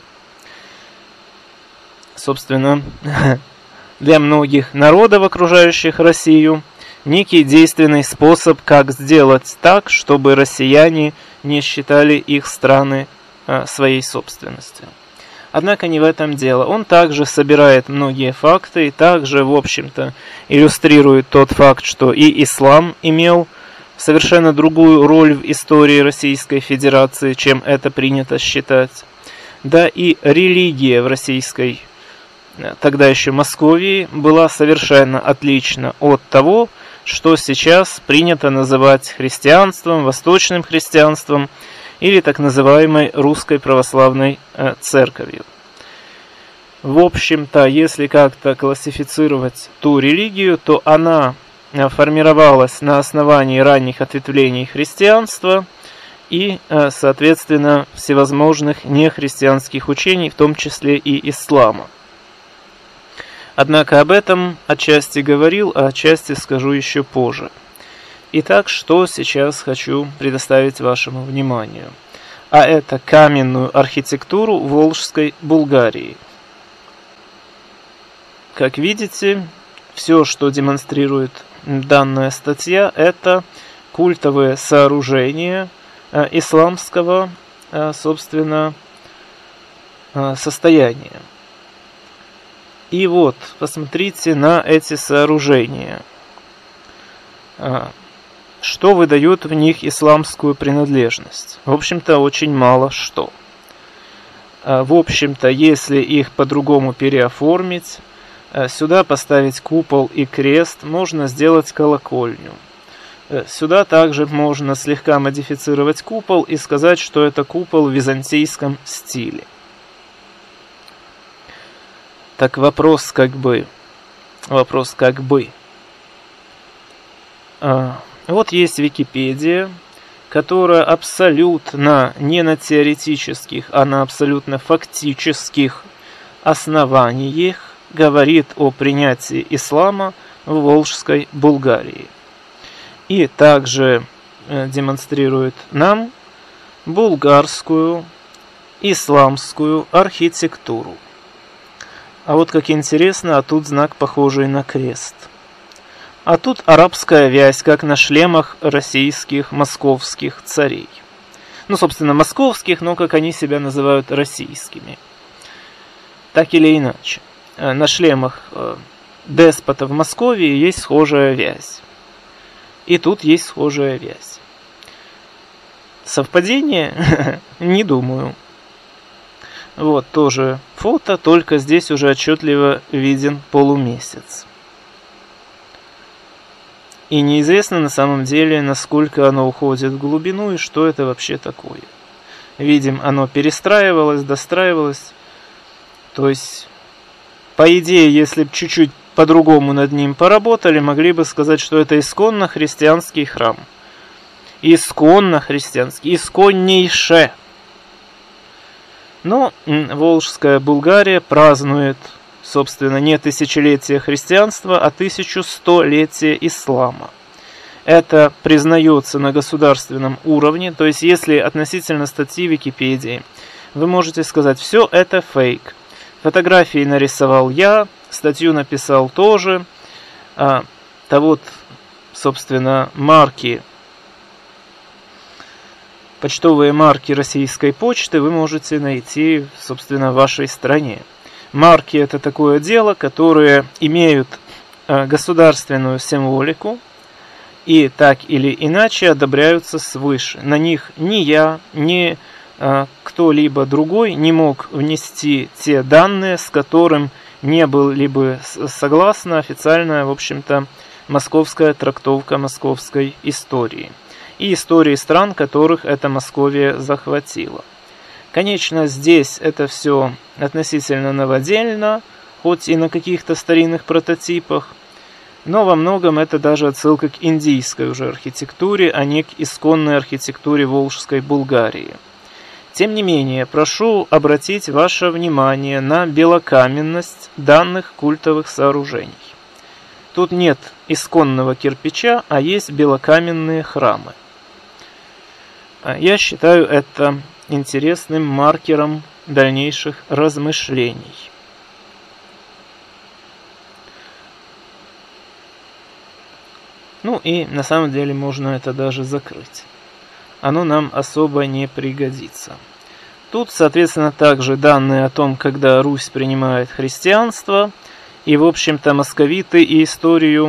Собственно, для многих народов, окружающих Россию, некий действенный способ, как сделать так, чтобы россияне не считали их страны своей собственностью. Однако не в этом дело. Он также собирает многие факты и также, в общем-то, иллюстрирует тот факт, что и ислам имел совершенно другую роль в истории Российской Федерации, чем это принято считать. Да и религия в российской, тогда еще Московии, была совершенно отлична от того, что сейчас принято называть христианством, восточным христианством или так называемой Русской Православной Церковью. В общем-то, если как-то классифицировать ту религию, то она формировалась на основании ранних ответвлений христианства и, соответственно, всевозможных нехристианских учений, в том числе и ислама. Однако об этом отчасти говорил, а отчасти скажу еще позже. Итак, что сейчас хочу предоставить вашему вниманию? А это каменную архитектуру Волжской Булгарии. Как видите, все, что демонстрирует данная статья, это культовые сооружения исламского, собственно, состояния. И вот, посмотрите на эти сооружения. Что выдает в них исламскую принадлежность? В общем-то, очень мало что. В общем-то, если их по-другому переоформить, сюда поставить купол и крест, можно сделать колокольню. Сюда также можно слегка модифицировать купол и сказать, что это купол в византийском стиле. Так вопрос как бы. Вот есть Википедия, которая абсолютно не на теоретических, а на абсолютно фактических основаниях говорит о принятии ислама в Волжской Булгарии. И также демонстрирует нам булгарскую исламскую архитектуру. А вот как интересно, а тут знак, похожий на крест. А тут арабская вязь, как на шлемах российских, московских царей. Ну, собственно, московских, но как они себя называют, российскими. Так или иначе. На шлемах деспота в Москве есть схожая вязь. И тут есть схожая вязь. Совпадение? Не думаю. Вот тоже фото, только здесь уже отчетливо виден полумесяц. И неизвестно на самом деле, насколько оно уходит в глубину и что это вообще такое. Видим, оно перестраивалось, достраивалось. То есть, по идее, если бы чуть-чуть по-другому над ним поработали, могли бы сказать, что это исконно христианский храм. Исконно христианский, исконнейше. Но Волжская Булгария празднует, собственно, не тысячелетие христианства, а 1100-летие ислама. Это признается на государственном уровне, то есть если относительно статьи Википедии вы можете сказать, все это фейк. Фотографии нарисовал я, статью написал тоже, то вот, собственно, марки, почтовые марки российской почты вы можете найти, собственно, в вашей стране. Марки — это такое дело, которые имеют государственную символику и так или иначе одобряются свыше. На них ни я, ни кто-либо другой не мог внести те данные, с которым не были бы согласна официальная, в общем-то, московская трактовка московской истории и истории стран, которых эта Московия захватила. Конечно, здесь это все относительно новодельно, хоть и на каких-то старинных прототипах, но во многом это даже отсылка к индийской уже архитектуре, а не к исконной архитектуре Волжской Булгарии. Тем не менее, прошу обратить ваше внимание на белокаменность данных культовых сооружений. Тут нет исконного кирпича, а есть белокаменные храмы. Я считаю это интересным маркером дальнейших размышлений. Ну и на самом деле можно это даже закрыть. Оно нам особо не пригодится. Тут, соответственно, также данные о том, когда Русь принимает христианство, и, в общем-то, московиты и историю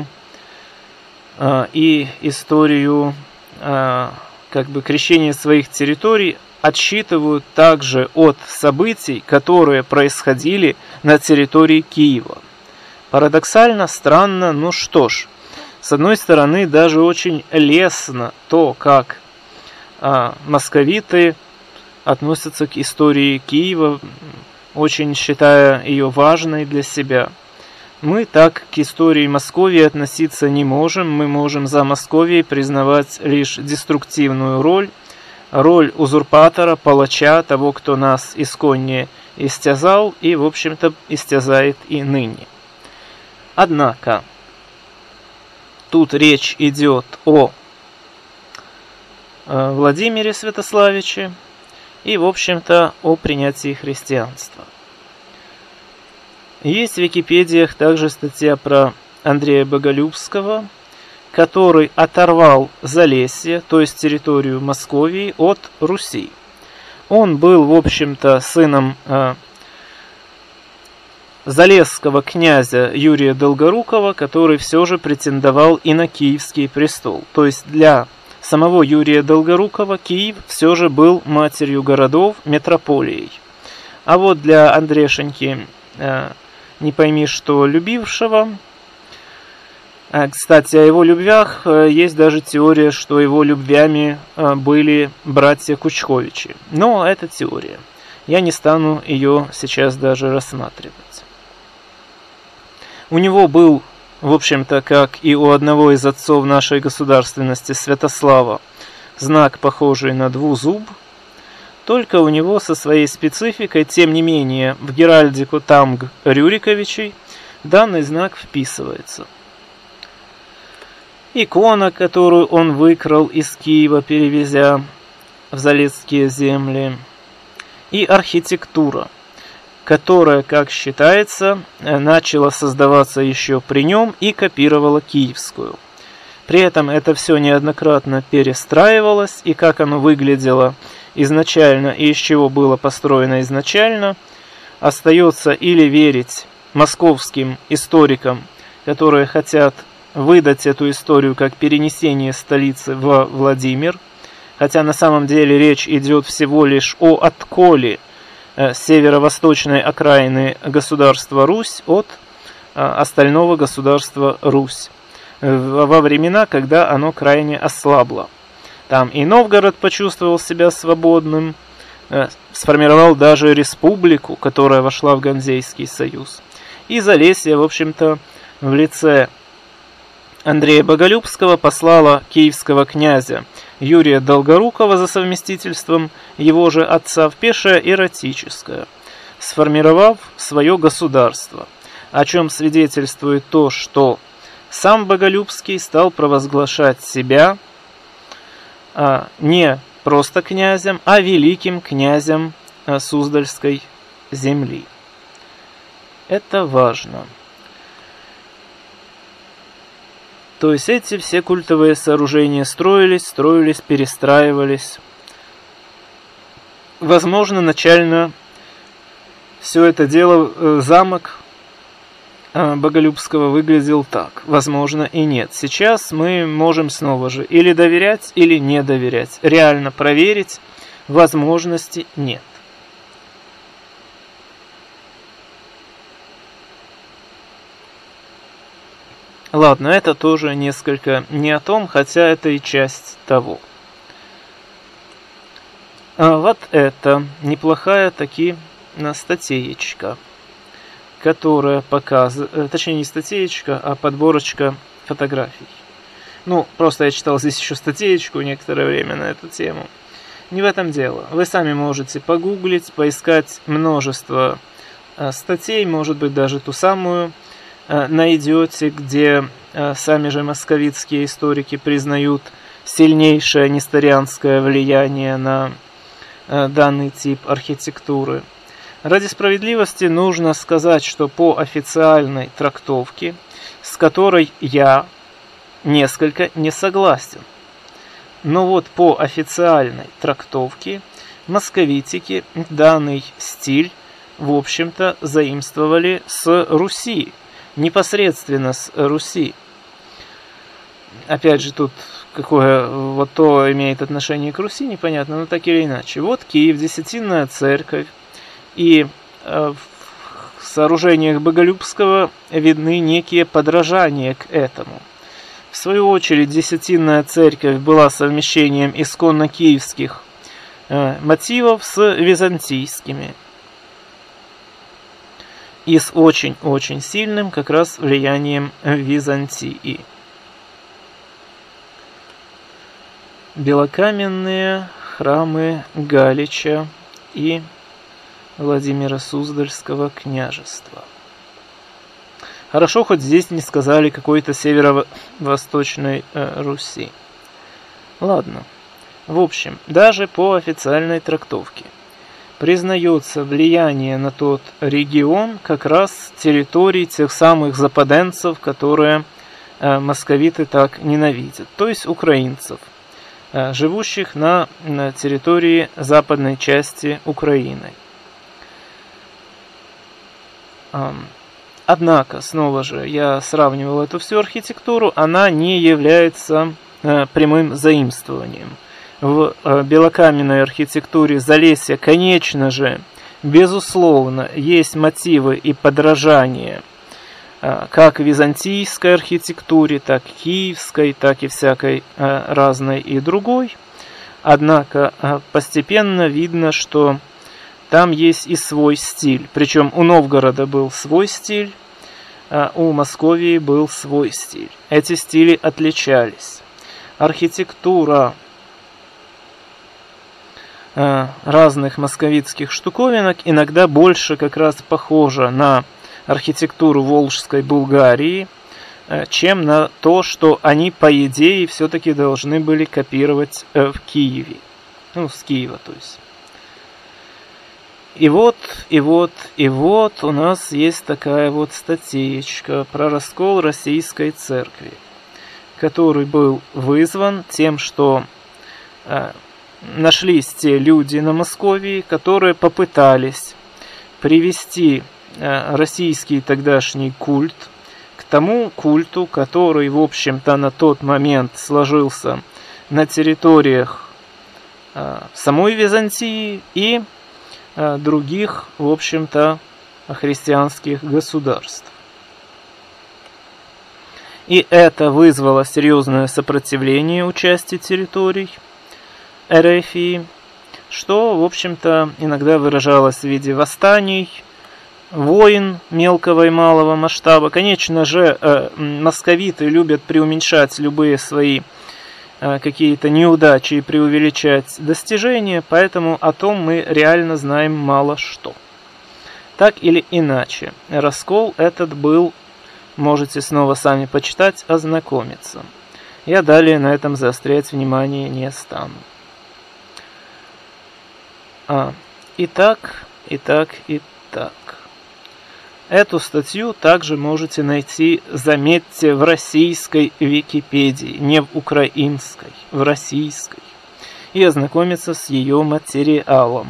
как бы крещения своих территорий отсчитывают также от событий, которые происходили на территории Киева. Парадоксально, странно, ну что ж, с одной стороны, даже очень лестно то, как московиты относятся к истории Киева, очень считая ее важной для себя. Мы так к истории Московии относиться не можем, мы можем за Московией признавать лишь деструктивную роль узурпатора, палача, того, кто нас исконне истязал и, в общем-то, истязает и ныне. Однако, тут речь идет о Владимире Святославиче и, в общем-то, о принятии христианства. Есть в Википедиях также статья про Андрея Боголюбского, который оторвал Залесье, то есть территорию Московии, от Руси. Он был, в общем-то, сыном залесского князя Юрия Долгорукова, который все же претендовал и на Киевский престол. То есть для самого Юрия Долгорукова Киев все же был матерью городов, метрополией. А вот для Андрешеньки, не пойми что, любившего, кстати, о его любвях есть даже теория, что его любвями были братья Кучковичи. Но это теория. Я не стану ее сейчас даже рассматривать. У него был, в общем-то, как и у одного из отцов нашей государственности, Святослава, знак, похожий на двузуб, только у него со своей спецификой, тем не менее, в геральдику Тамг Рюриковичей данный знак вписывается. Икона, которую он выкрал из Киева, перевезя в Залесские земли, и архитектура, которая, как считается, начала создаваться еще при нем и копировала киевскую. При этом это все неоднократно перестраивалось, и как оно выглядело изначально и из чего было построено изначально, остается или верить московским историкам, которые хотят выдать эту историю как перенесение столицы в Владимир, хотя на самом деле речь идет всего лишь о отколе северо-восточной окраины государства Русь от остального государства Русь во времена, когда оно крайне ослабло. Там и Новгород почувствовал себя свободным, сформировал даже республику, которая вошла в Ганзейский союз. И Залесье, в общем-то, в лице Андрея Боголюбского послала киевского князя Юрия Долгорукова за совместительством его же отца в пешее эротическое, сформировав свое государство, о чем свидетельствует то, что сам Боголюбский стал провозглашать себя не просто князем, а великим князем Суздальской земли. Это важно. То есть эти все культовые сооружения строились, перестраивались. Возможно, начально все это дело, замок Боголюбского выглядел так. Возможно, и нет. Сейчас мы можем снова же или доверять, или не доверять. Реально проверить возможности нет. Ладно, это тоже несколько не о том, хотя это и часть того. Вот это неплохая таки статейка, которая показывает, точнее не статейка, а подборочка фотографий. Ну, просто я читал здесь еще статейку некоторое время на эту тему. Не в этом дело. Вы сами можете погуглить, поискать множество статей, может быть даже ту самую найдете, где сами же московитские историки признают сильнейшее несторианское влияние на данный тип архитектуры. Ради справедливости нужно сказать, что по официальной трактовке, с которой я несколько не согласен, но вот по официальной трактовке московитики данный стиль, в общем-то, заимствовали с Руси, непосредственно с Руси. Опять же, тут какое вот то имеет отношение к Руси, непонятно, но так или иначе. Вот Киев, Десятинная церковь, и в сооружениях Боголюбского видны некие подражания к этому. В свою очередь, Десятинная церковь была совмещением исконно киевских мотивов с византийскими. И с очень-очень сильным как раз влиянием Византии. Белокаменные храмы Галича и Владимира Суздальского княжества. Хорошо, хоть здесь не сказали какой-то северо-восточной Руси. Ладно. В общем, даже по официальной трактовке признается влияние на тот регион как раз территорий тех самых западенцев, которые московиты так ненавидят, то есть украинцев, живущих на территории западной части Украины. Однако, снова же, я сравнивал эту всю архитектуру, она не является прямым заимствованием. В белокаменной архитектуре Залесья, конечно же, безусловно, есть мотивы и подражания как византийской архитектуре, так и киевской, так и всякой разной и другой. Однако постепенно видно, что там есть и свой стиль. Причем у Новгорода был свой стиль, а у Московии был свой стиль. Эти стили отличались. Архитектура разных московитских штуковинок иногда больше как раз похожа на архитектуру Волжской Булгарии, чем на то, что они, по идее, все-таки должны были копировать в Киеве. Ну, с Киева, то есть. И вот у нас есть такая вот статейка про раскол Российской Церкви, который был вызван тем, что нашлись те люди на Московии, которые попытались привести российский тогдашний культ к тому культу, который, в общем-то, на тот момент сложился на территориях самой Византии и других, в общем-то, христианских государств. И это вызвало серьезное сопротивление у части территорий Эрефии, что, в общем-то, иногда выражалось в виде восстаний, войн мелкого и малого масштаба. Конечно же, московиты любят преуменьшать любые свои какие-то неудачи и преувеличать достижения, поэтому о том мы реально знаем мало что. Так или иначе, раскол этот был, можете снова сами почитать, ознакомиться. Я далее на этом заострять внимание не стану. Итак. Эту статью также можете найти, заметьте, в российской Википедии, не в украинской, в российской, и ознакомиться с ее материалом.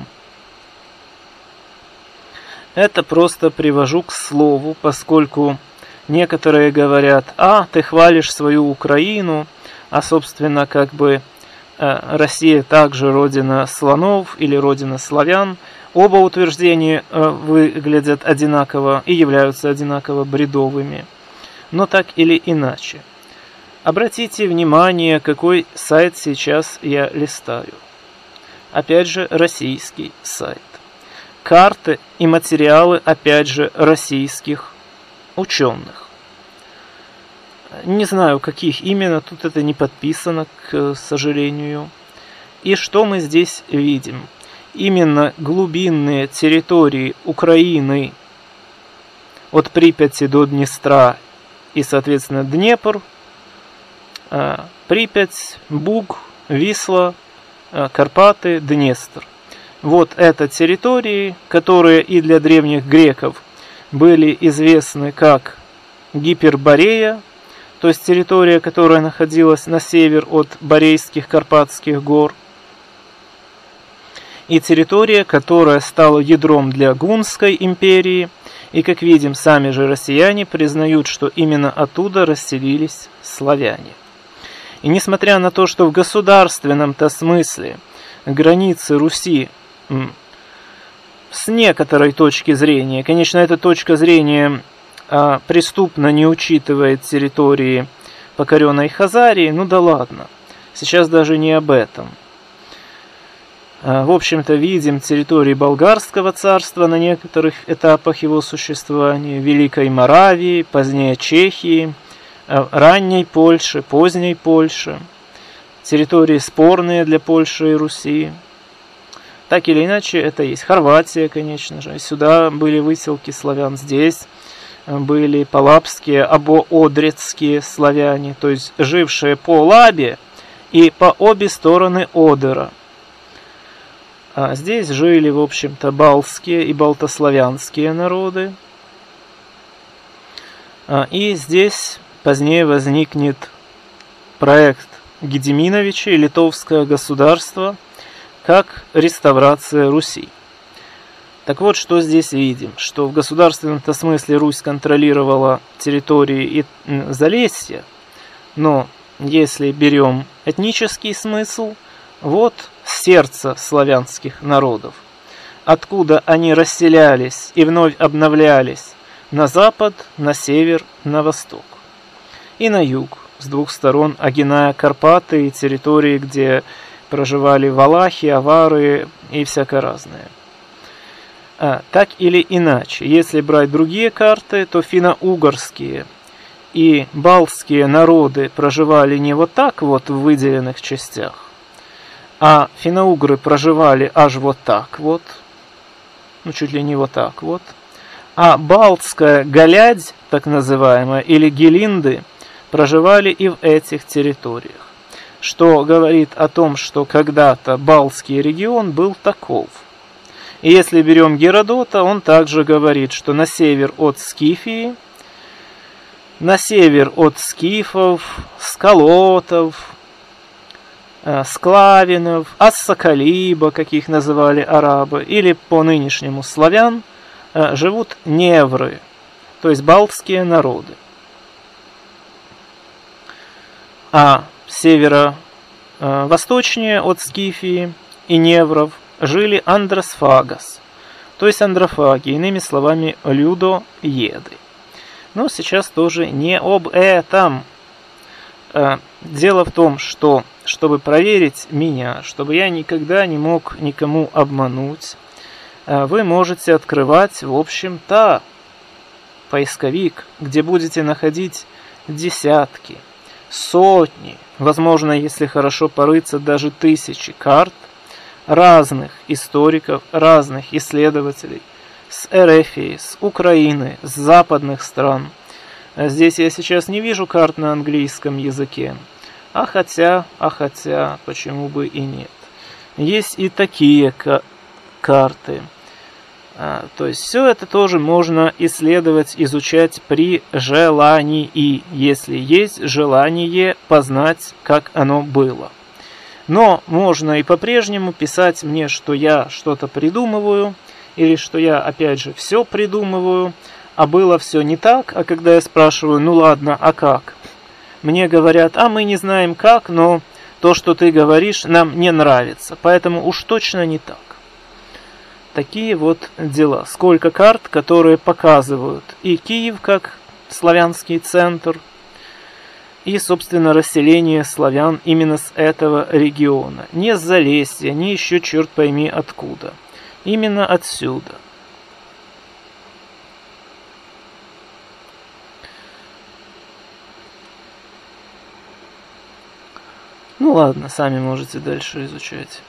Это просто привожу к слову, поскольку некоторые говорят: ты хвалишь свою Украину, а собственно как бы Россия также родина слонов или родина славян. Оба утверждения выглядят одинаково и являются одинаково бредовыми. Но так или иначе. Обратите внимание, какой сайт сейчас я листаю. Опять же, российский сайт. Карты и материалы, опять же, российских ученых. Не знаю, каких именно, тут это не подписано, к сожалению. И что мы здесь видим? Именно глубинные территории Украины от Припяти до Днестра и, соответственно, Днепр, Припять, Буг, Висла, Карпаты, Днестр. Вот это территории, которые и для древних греков были известны как Гиперборея, то есть территория, которая находилась на север от Борейских Карпатских гор, и территория, которая стала ядром для Гунской империи, и, как видим, сами же россияне признают, что именно оттуда расселились славяне. И несмотря на то, что в государственном-то смысле границы Руси с некоторой точки зрения, конечно, эта точка зрения преступно не учитывает территории покоренной Хазарии, ну да ладно, сейчас даже не об этом. В общем-то, видим территории Болгарского царства на некоторых этапах его существования, Великой Моравии, позднее Чехии, ранней Польши, поздней Польши, территории спорные для Польши и Руси. Так или иначе, это есть Хорватия, конечно же. Сюда были выселки славян, здесь были полабские, обоодрецкие славяне, то есть жившие по Лабе и по обе стороны Одера. А здесь жили, в общем-то, балтские и балтославянские народы. И здесь позднее возникнет проект Гедиминовича и Литовское государство как реставрация Руси. Так вот, что здесь видим, что в государственном-то смысле Русь контролировала территории и Залесья, но если берем этнический смысл, вот сердце славянских народов, откуда они расселялись и вновь обновлялись на запад, на север, на восток и на юг, с двух сторон огиная Карпаты и территории, где проживали валахи, авары и всякое разное. Так или иначе, если брать другие карты, то финно-угорские и балтские народы проживали не вот так вот в выделенных частях, а финно-угры проживали аж вот так вот, ну чуть ли не вот так вот, а балтская галядь, так называемая, или гелинды, проживали и в этих территориях, что говорит о том, что когда-то Балтский регион был таков. И если берем Геродота, он также говорит, что на север от Скифии, на север от скифов, сколотов, склавинов, ассакалиба, как их называли арабы, или по нынешнему славян, живут невры, то есть балтские народы. А северо-восточнее от Скифии и невров жили андросфагос, то есть андрофаги, иными словами, людоеды. Но сейчас тоже не об этом. Дело в том, что, чтобы проверить меня, чтобы я никогда не мог никому обмануть, вы можете открывать, в общем-то, поисковик, где будете находить десятки, сотни, возможно, если хорошо порыться, даже тысячи карт разных историков, разных исследователей с Эрефии, с Украины, с западных стран. Здесь я сейчас не вижу карт на английском языке, а хотя, почему бы и нет. Есть и такие карты. То есть все это тоже можно исследовать, изучать при желании, если есть желание познать, как оно было. Но можно и по-прежнему писать мне, что я что-то придумываю, или что я, опять же, все придумываю, а было все не так, а когда я спрашиваю, ну ладно, а как? Мне говорят, а мы не знаем как, но то, что ты говоришь, нам не нравится, поэтому уж точно не так. Такие вот дела. Сколько карт, которые показывают и Киев как славянский центр, и, собственно, расселение славян именно с этого региона. Не с Залесья, не еще черт пойми откуда. Именно отсюда. Ну ладно, сами можете дальше изучать.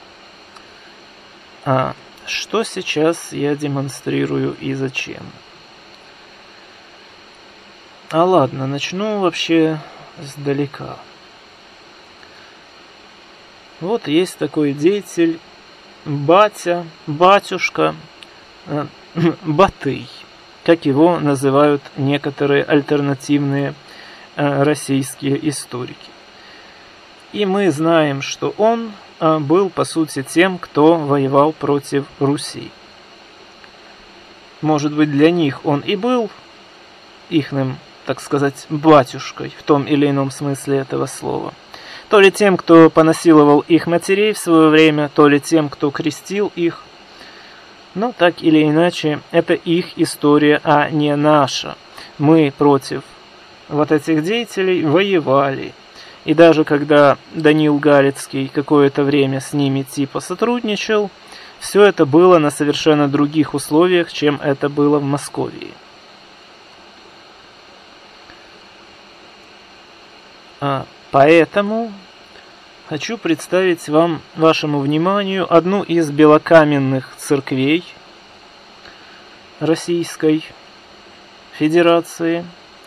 Что сейчас я демонстрирую и зачем? Ладно, начну вообще сдалека. Вот есть такой деятель, батюшка Батый, как его называют некоторые альтернативные российские историки. И мы знаем, что он был, по сути, тем, кто воевал против Руси. Может быть, для них он и был ихным, так сказать, батюшкой, в том или ином смысле этого слова. То ли тем, кто понасиловал их матерей в свое время, то ли тем, кто крестил их. Но так или иначе, это их история, а не наша. Мы против вот этих деятелей воевали. И даже когда Даниил Галицкий какое-то время с ними типа сотрудничал, все это было на совершенно других условиях, чем это было в Московии. Поэтому хочу представить вашему вниманию одну из белокаменных церквей Российской Федерации.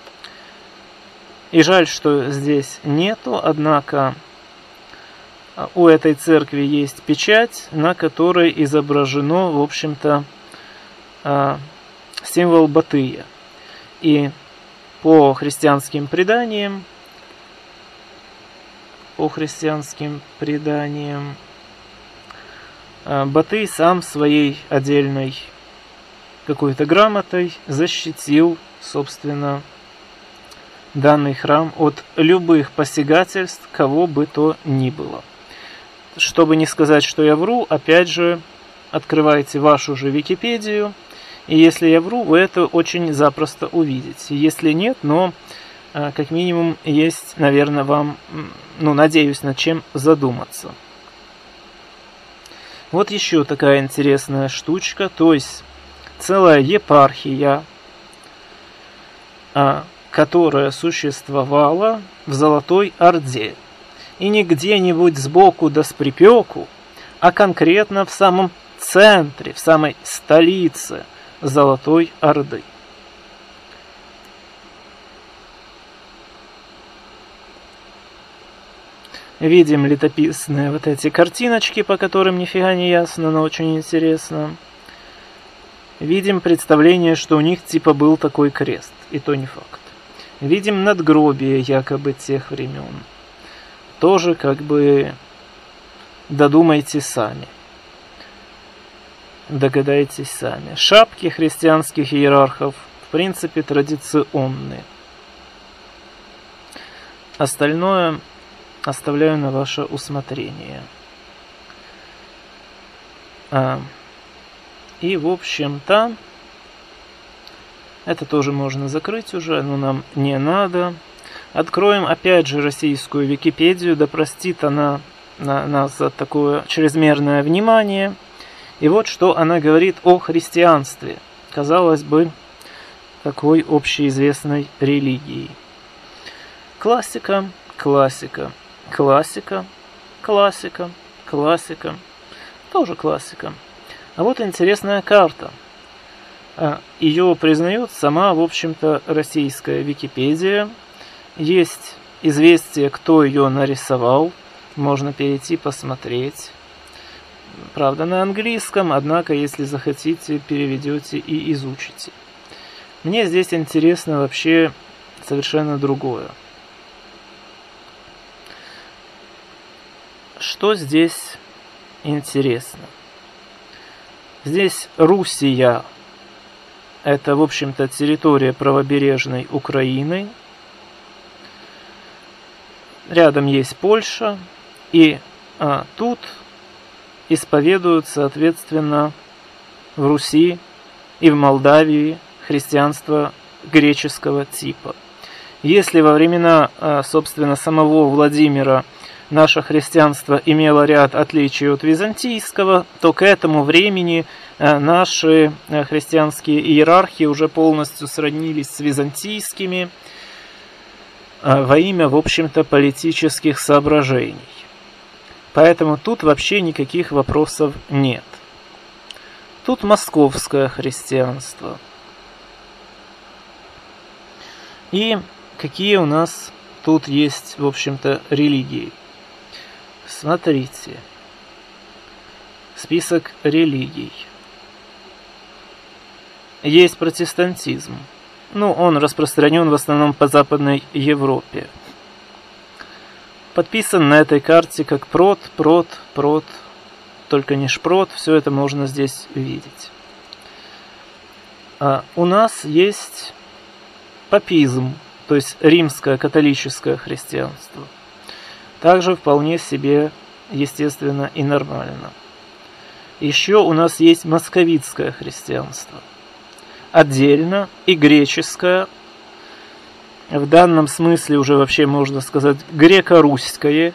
И жаль, что здесь нету, однако у этой церкви есть печать, на которой изображено, в общем-то, символ Батыя. И по христианским преданиям, Батый сам своей отдельной какой-то грамотой защитил, собственно, данный храм от любых посягательств, кого бы то ни было. Чтобы не сказать, что я вру, опять же, открывайте вашу же Википедию, и если я вру, вы это очень запросто увидите. Если нет, но как минимум есть, наверное, вам, надеюсь, над чем задуматься. Вот еще такая интересная штучка, то есть целая епархия, которая существовала в Золотой Орде. И не где-нибудь сбоку да с припеку, а конкретно в самом центре, в самой столице Золотой Орды. Видим летописные вот эти картиночки, по которым нифига не ясно, но очень интересно. Видим представление, что у них типа был такой крест, и то не факт. Видим надгробие якобы тех времен. Тоже как бы додумайте сами. Догадайтесь сами. Шапки христианских иерархов в принципе традиционные. Остальное оставляю на ваше усмотрение. И в общем-то это тоже можно закрыть уже, но нам не надо. Откроем опять же российскую Википедию, да простит она нас за такое чрезмерное внимание. И вот что она говорит о христианстве. Казалось бы, такой общеизвестной религии. Классика, классика, классика, классика, классика, тоже классика. А вот интересная карта. Ее признает сама, в общем-то, российская Википедия. Есть известие, кто ее нарисовал. Можно перейти посмотреть. Правда, на английском, однако, если захотите, переведете и изучите. Мне здесь интересно вообще совершенно другое. Что здесь интересно? Здесь Руссия. Это, в общем-то, территория правобережной Украины. Рядом есть Польша, И тут исповедуют, соответственно, в Руси и в Молдавии христианство греческого типа. Если во времена, собственно, самого Владимира наше христианство имело ряд отличий от византийского, то к этому времени наши христианские иерархи уже полностью сроднились с византийскими во имя, в общем-то, политических соображений. Поэтому тут вообще никаких вопросов нет. Тут московское христианство. И какие у нас тут есть, в общем-то, религии? Смотрите. Список религий. Есть протестантизм. Ну, он распространен в основном по Западной Европе. Подписан на этой карте как прот, только не шпрот, все это можно здесь видеть. У нас есть папизм, то есть римское католическое христианство. Также вполне себе естественно и нормально. Еще у нас есть московитское христианство. Отдельно и греческое, в данном смысле уже вообще можно сказать греко-руськое.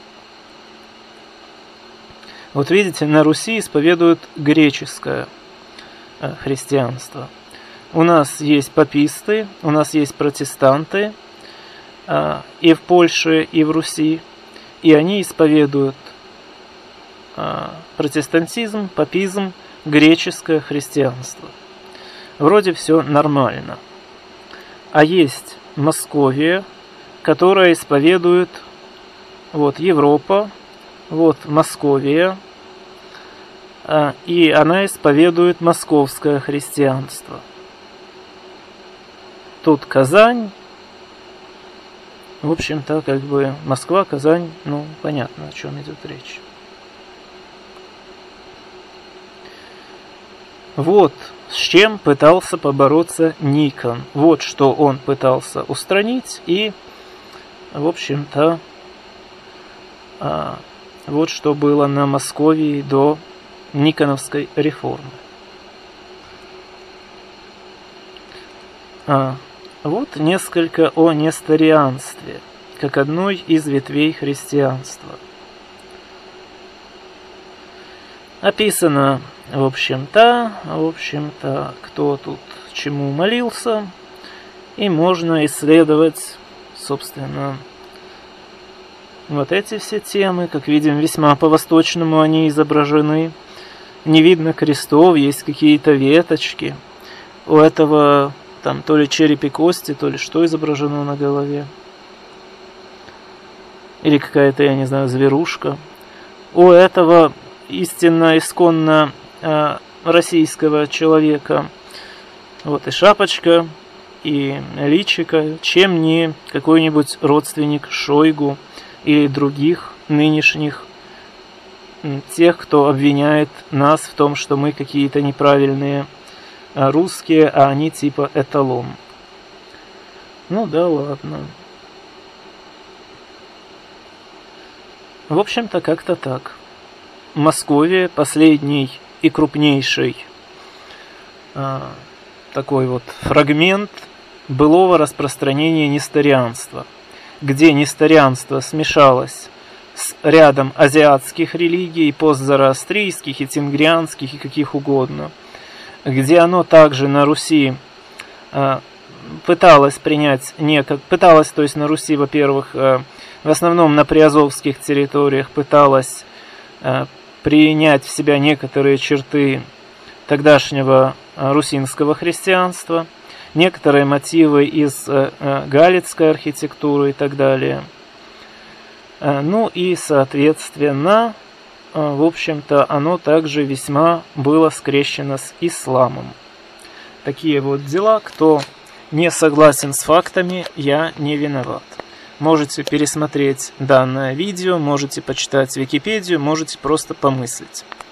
Вот видите, на Руси исповедуют греческое христианство. У нас есть паписты, у нас есть протестанты и в Польше, и в Руси. И они исповедуют протестантизм, папизм, греческое христианство. Вроде все нормально. А есть Московия, которая исповедует вот Европа, вот Московия, и она исповедует московское христианство. Тут Казань, в общем-то, как бы Москва, Казань, ну, понятно, о чем идет речь. Вот с чем пытался побороться Никон. Вот что он пытался устранить. И, в общем-то, вот что было на Московии до Никоновской реформы. Вот несколько о несторианстве, как одной из ветвей христианства. Описано, в общем-то, кто тут чему молился, и можно исследовать, собственно, вот эти все темы. Как видим, весьма по-восточному они изображены. Не видно крестов, есть какие-то веточки. У этого там то ли череп и кости, то ли что изображено на голове. Или какая-то, я не знаю, зверушка. У этого истинно, исконно российского человека вот и шапочка, и личико, чем не какой-нибудь родственник Шойгу или других нынешних, тех, кто обвиняет нас в том, что мы какие-то неправильные русские, а они типа эталон. Ну да ладно. В общем-то, как-то так. Московия, последний и крупнейший такой вот фрагмент былого распространения несторианства, где несторианство смешалось с рядом азиатских религий, постзороастрийских и тенгрианских и каких угодно, где оно также на Руси пыталось принять пыталось, то есть на Руси, во-первых, в основном на приазовских территориях пыталось принять в себя некоторые черты тогдашнего русинского христианства, некоторые мотивы из галицкой архитектуры и так далее. Ну и, соответственно, в общем-то, оно также весьма было скрещено с исламом. Такие вот дела. Кто не согласен с фактами, я не виноват. Можете пересмотреть данное видео, можете почитать Википедию, можете просто помыслить.